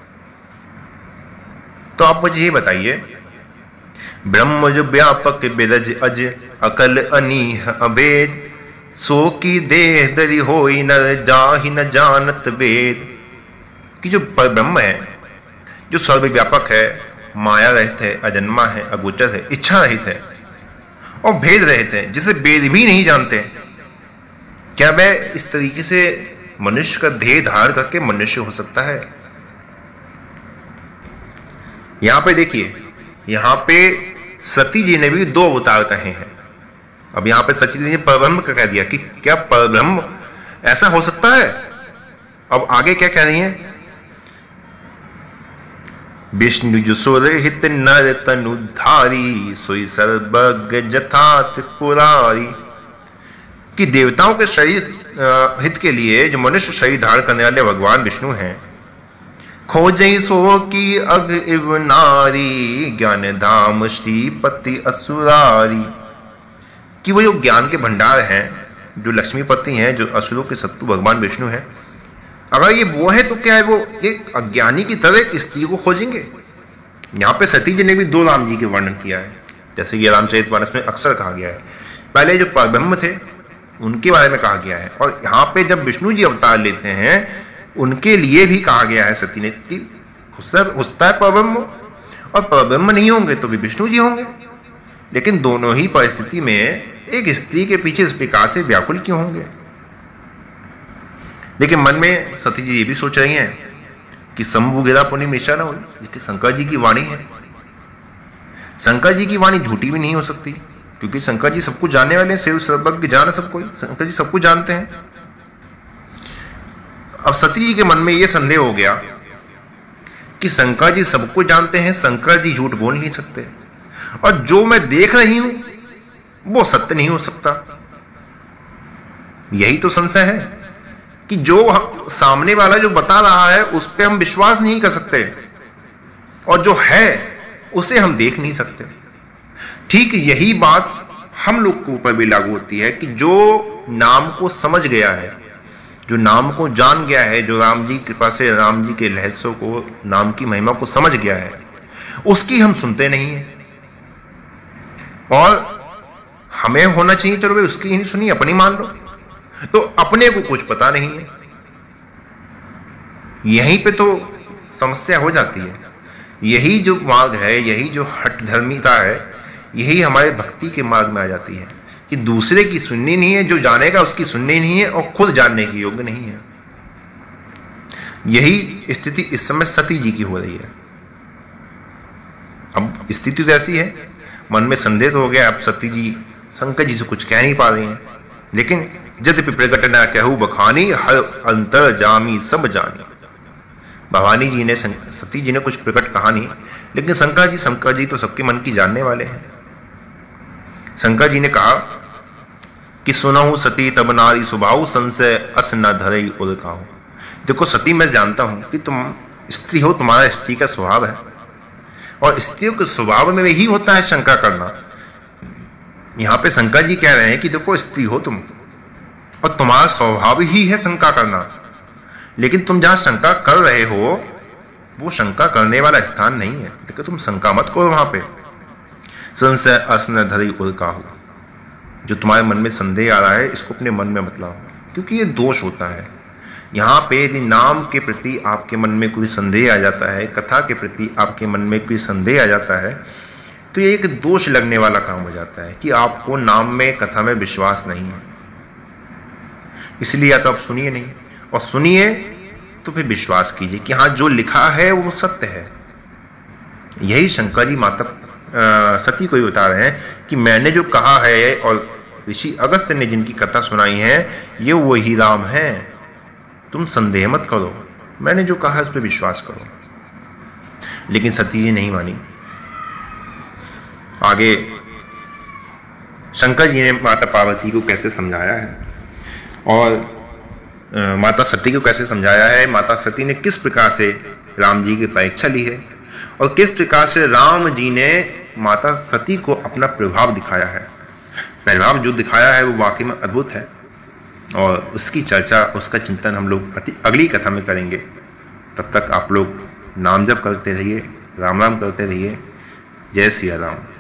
तो आप मुझे ये बताइए, ब्रह्म जो व्यापक बिरज अज अकल अनीह अभेद, सो की देह दरी होई न जाहि न जानत वेद, कि जो परब्रह्म है, जो सर्वव्यापक है, माया रहित है, अजन्मा है, अगोचर है, इच्छा रहित है और भेद रहित है, जिसे वेद भी नहीं जानते, क्या वह इस तरीके से मनुष्य का देह धारण करके मनुष्य हो सकता है? यहां पे देखिए, यहां पे सती जी ने भी दो अवतार कहे हैं। अब यहां पे सती जी ने परब्रह्म का कह दिया कि क्या परब्रह्म ऐसा हो सकता है? अब आगे क्या कह रही हैं? विष्णु जो सुर हित नर तनुधारी, सोई सर्वज्ञ जथा त्रिपुरारी, कि देवताओं के शरीर हित के लिए जो मनुष्य शरीर धारण करने वाले भगवान विष्णु हैं, खोजई सो की अग इव नारी, ज्ञान धाम श्रीपति असुरारी, कि वो जो ज्ञान के भंडार हैं, जो लक्ष्मीपति हैं, जो असुरों के शत्रु भगवान विष्णु हैं, अगर ये वो है तो क्या है, वो एक अज्ञानी की तरह एक स्त्री को खोजेंगे? यहाँ पे सती जी ने भी दो राम जी के वर्णन किया है, जैसे कि रामचरितमानस में अक्सर कहा गया है। पहले जो परब्रह्म थे उनके बारे में कहा गया है, और यहाँ पे जब विष्णु जी अवतार लेते हैं उनके लिए भी कहा गया है सती ने कि हुस्ता है परब्रह्म, और परब्रह्म नहीं होंगे तो भी विष्णु जी होंगे। लेकिन दोनों ही परिस्थिति में एक स्त्री के पीछे इस प्रकार से व्याकुल क्यों होंगे? लेकिन मन में सती जी ये भी सोच रही हैं कि शंभु गिरा पुनि मिश्रा ना हो, जिसकी शंकर जी की वाणी है। शंकर जी की वाणी झूठी भी नहीं हो सकती, क्योंकि शंकर जी सब कुछ जानने वाले हैं, शिव सर्वज्ञ जान सब कोई, शंकर जी सब कुछ जानते हैं। अब सती जी के मन में यह संदेह हो गया कि शंकर जी सब कुछ जानते हैं, शंकर जी झूठ बोल नहीं सकते, और जो मैं देख रही हूं वो सत्य नहीं हो सकता। यही तो संशय है कि जो सामने वाला जो बता रहा है उस पर हम विश्वास नहीं कर सकते, और जो है उसे हम देख नहीं सकते। ठीक यही बात हम लोग के ऊपर भी लागू होती है कि जो नाम को समझ गया है, जो नाम को जान गया है, जो राम जी के पास से राम जी के रहस्यों को, नाम की महिमा को समझ गया है, उसकी हम सुनते नहीं है। और हमें होना चाहिए चलो भाई उसकी ही नहीं सुनी, अपनी मान लो, तो अपने को कुछ पता नहीं है। यहीं पे तो समस्या हो जाती है। यही जो मार्ग है, यही जो हठ धर्मिता है, यही हमारे भक्ति के मार्ग में आ जाती है कि दूसरे की सुननी नहीं है, जो जानेगा उसकी सुननी नहीं है, और खुद जानने की योग्य नहीं है। यही स्थिति इस समय सती जी की हो रही है। अब स्थिति तो ऐसी है, मन में संदेह तो हो गया। अब सती जी शंकर जी से कुछ कह नहीं पा रही हैं, लेकिन यद्यपि प्रकट न कहूं बखानी, हर अंतर जामी सब जानी। भवानी जी ने, सती जी ने कुछ प्रकट कहा नहीं, लेकिन शंकर जी तो सबके मन की जानने वाले हैं। शंकर जी ने कहा कि सुनहु सती तब नारी स्वभाव, संशय अस न धरई उलकाऊ। देखो सती, मैं जानता हूं कि तुम स्त्री हो, तुम्हारा स्त्री का स्वभाव है, और स्त्रियों के स्वभाव में ही होता है शंका करना। यहां पे शंकर जी कह रहे हैं कि देखो स्त्री हो तुम, और तुम्हारा स्वभाव ही है शंका करना, लेकिन तुम जहां शंका कर रहे हो वो शंका करने वाला स्थान नहीं है। देखो तुम शंका मत करो वहां पे। संशय असन धरी उल्काहु, जो तुम्हारे मन में संदेह आ रहा है इसको अपने मन में मत लाओ, क्योंकि ये दोष होता है। यहाँ पे यदि नाम के प्रति आपके मन में कोई संदेह आ जाता है, कथा के प्रति आपके मन में कोई संदेह आ जाता है, तो ये एक दोष लगने वाला काम हो जाता है कि आपको नाम में, कथा में विश्वास नहीं है। इसलिए या तो आप सुनिए नहीं, और सुनिए तो फिर विश्वास कीजिए कि हाँ जो लिखा है वो सत्य है। यही शंकर जी माता सती को ही बता रहे हैं कि मैंने जो कहा है, और ऋषि अगस्त्य ने जिनकी कथा सुनाई है, ये वही राम है। तुम संदेह मत करो, मैंने जो कहा उस पर विश्वास करो। लेकिन सती जी नहीं मानी। आगे शंकर जी ने माता पार्वती को कैसे समझाया है और माता सती को कैसे समझाया है, माता सती ने किस प्रकार से राम जी की परीक्षा ली है और किस प्रकार से राम जी ने माता सती को अपना प्रभाव दिखाया है। प्रभाव जो दिखाया है वो वाकई में अद्भुत है और उसकी चर्चा, उसका चिंतन हम लोग अगली कथा में करेंगे। तब तक आप लोग नाम जप करते रहिए, राम राम करते रहिए। जय सिया राम।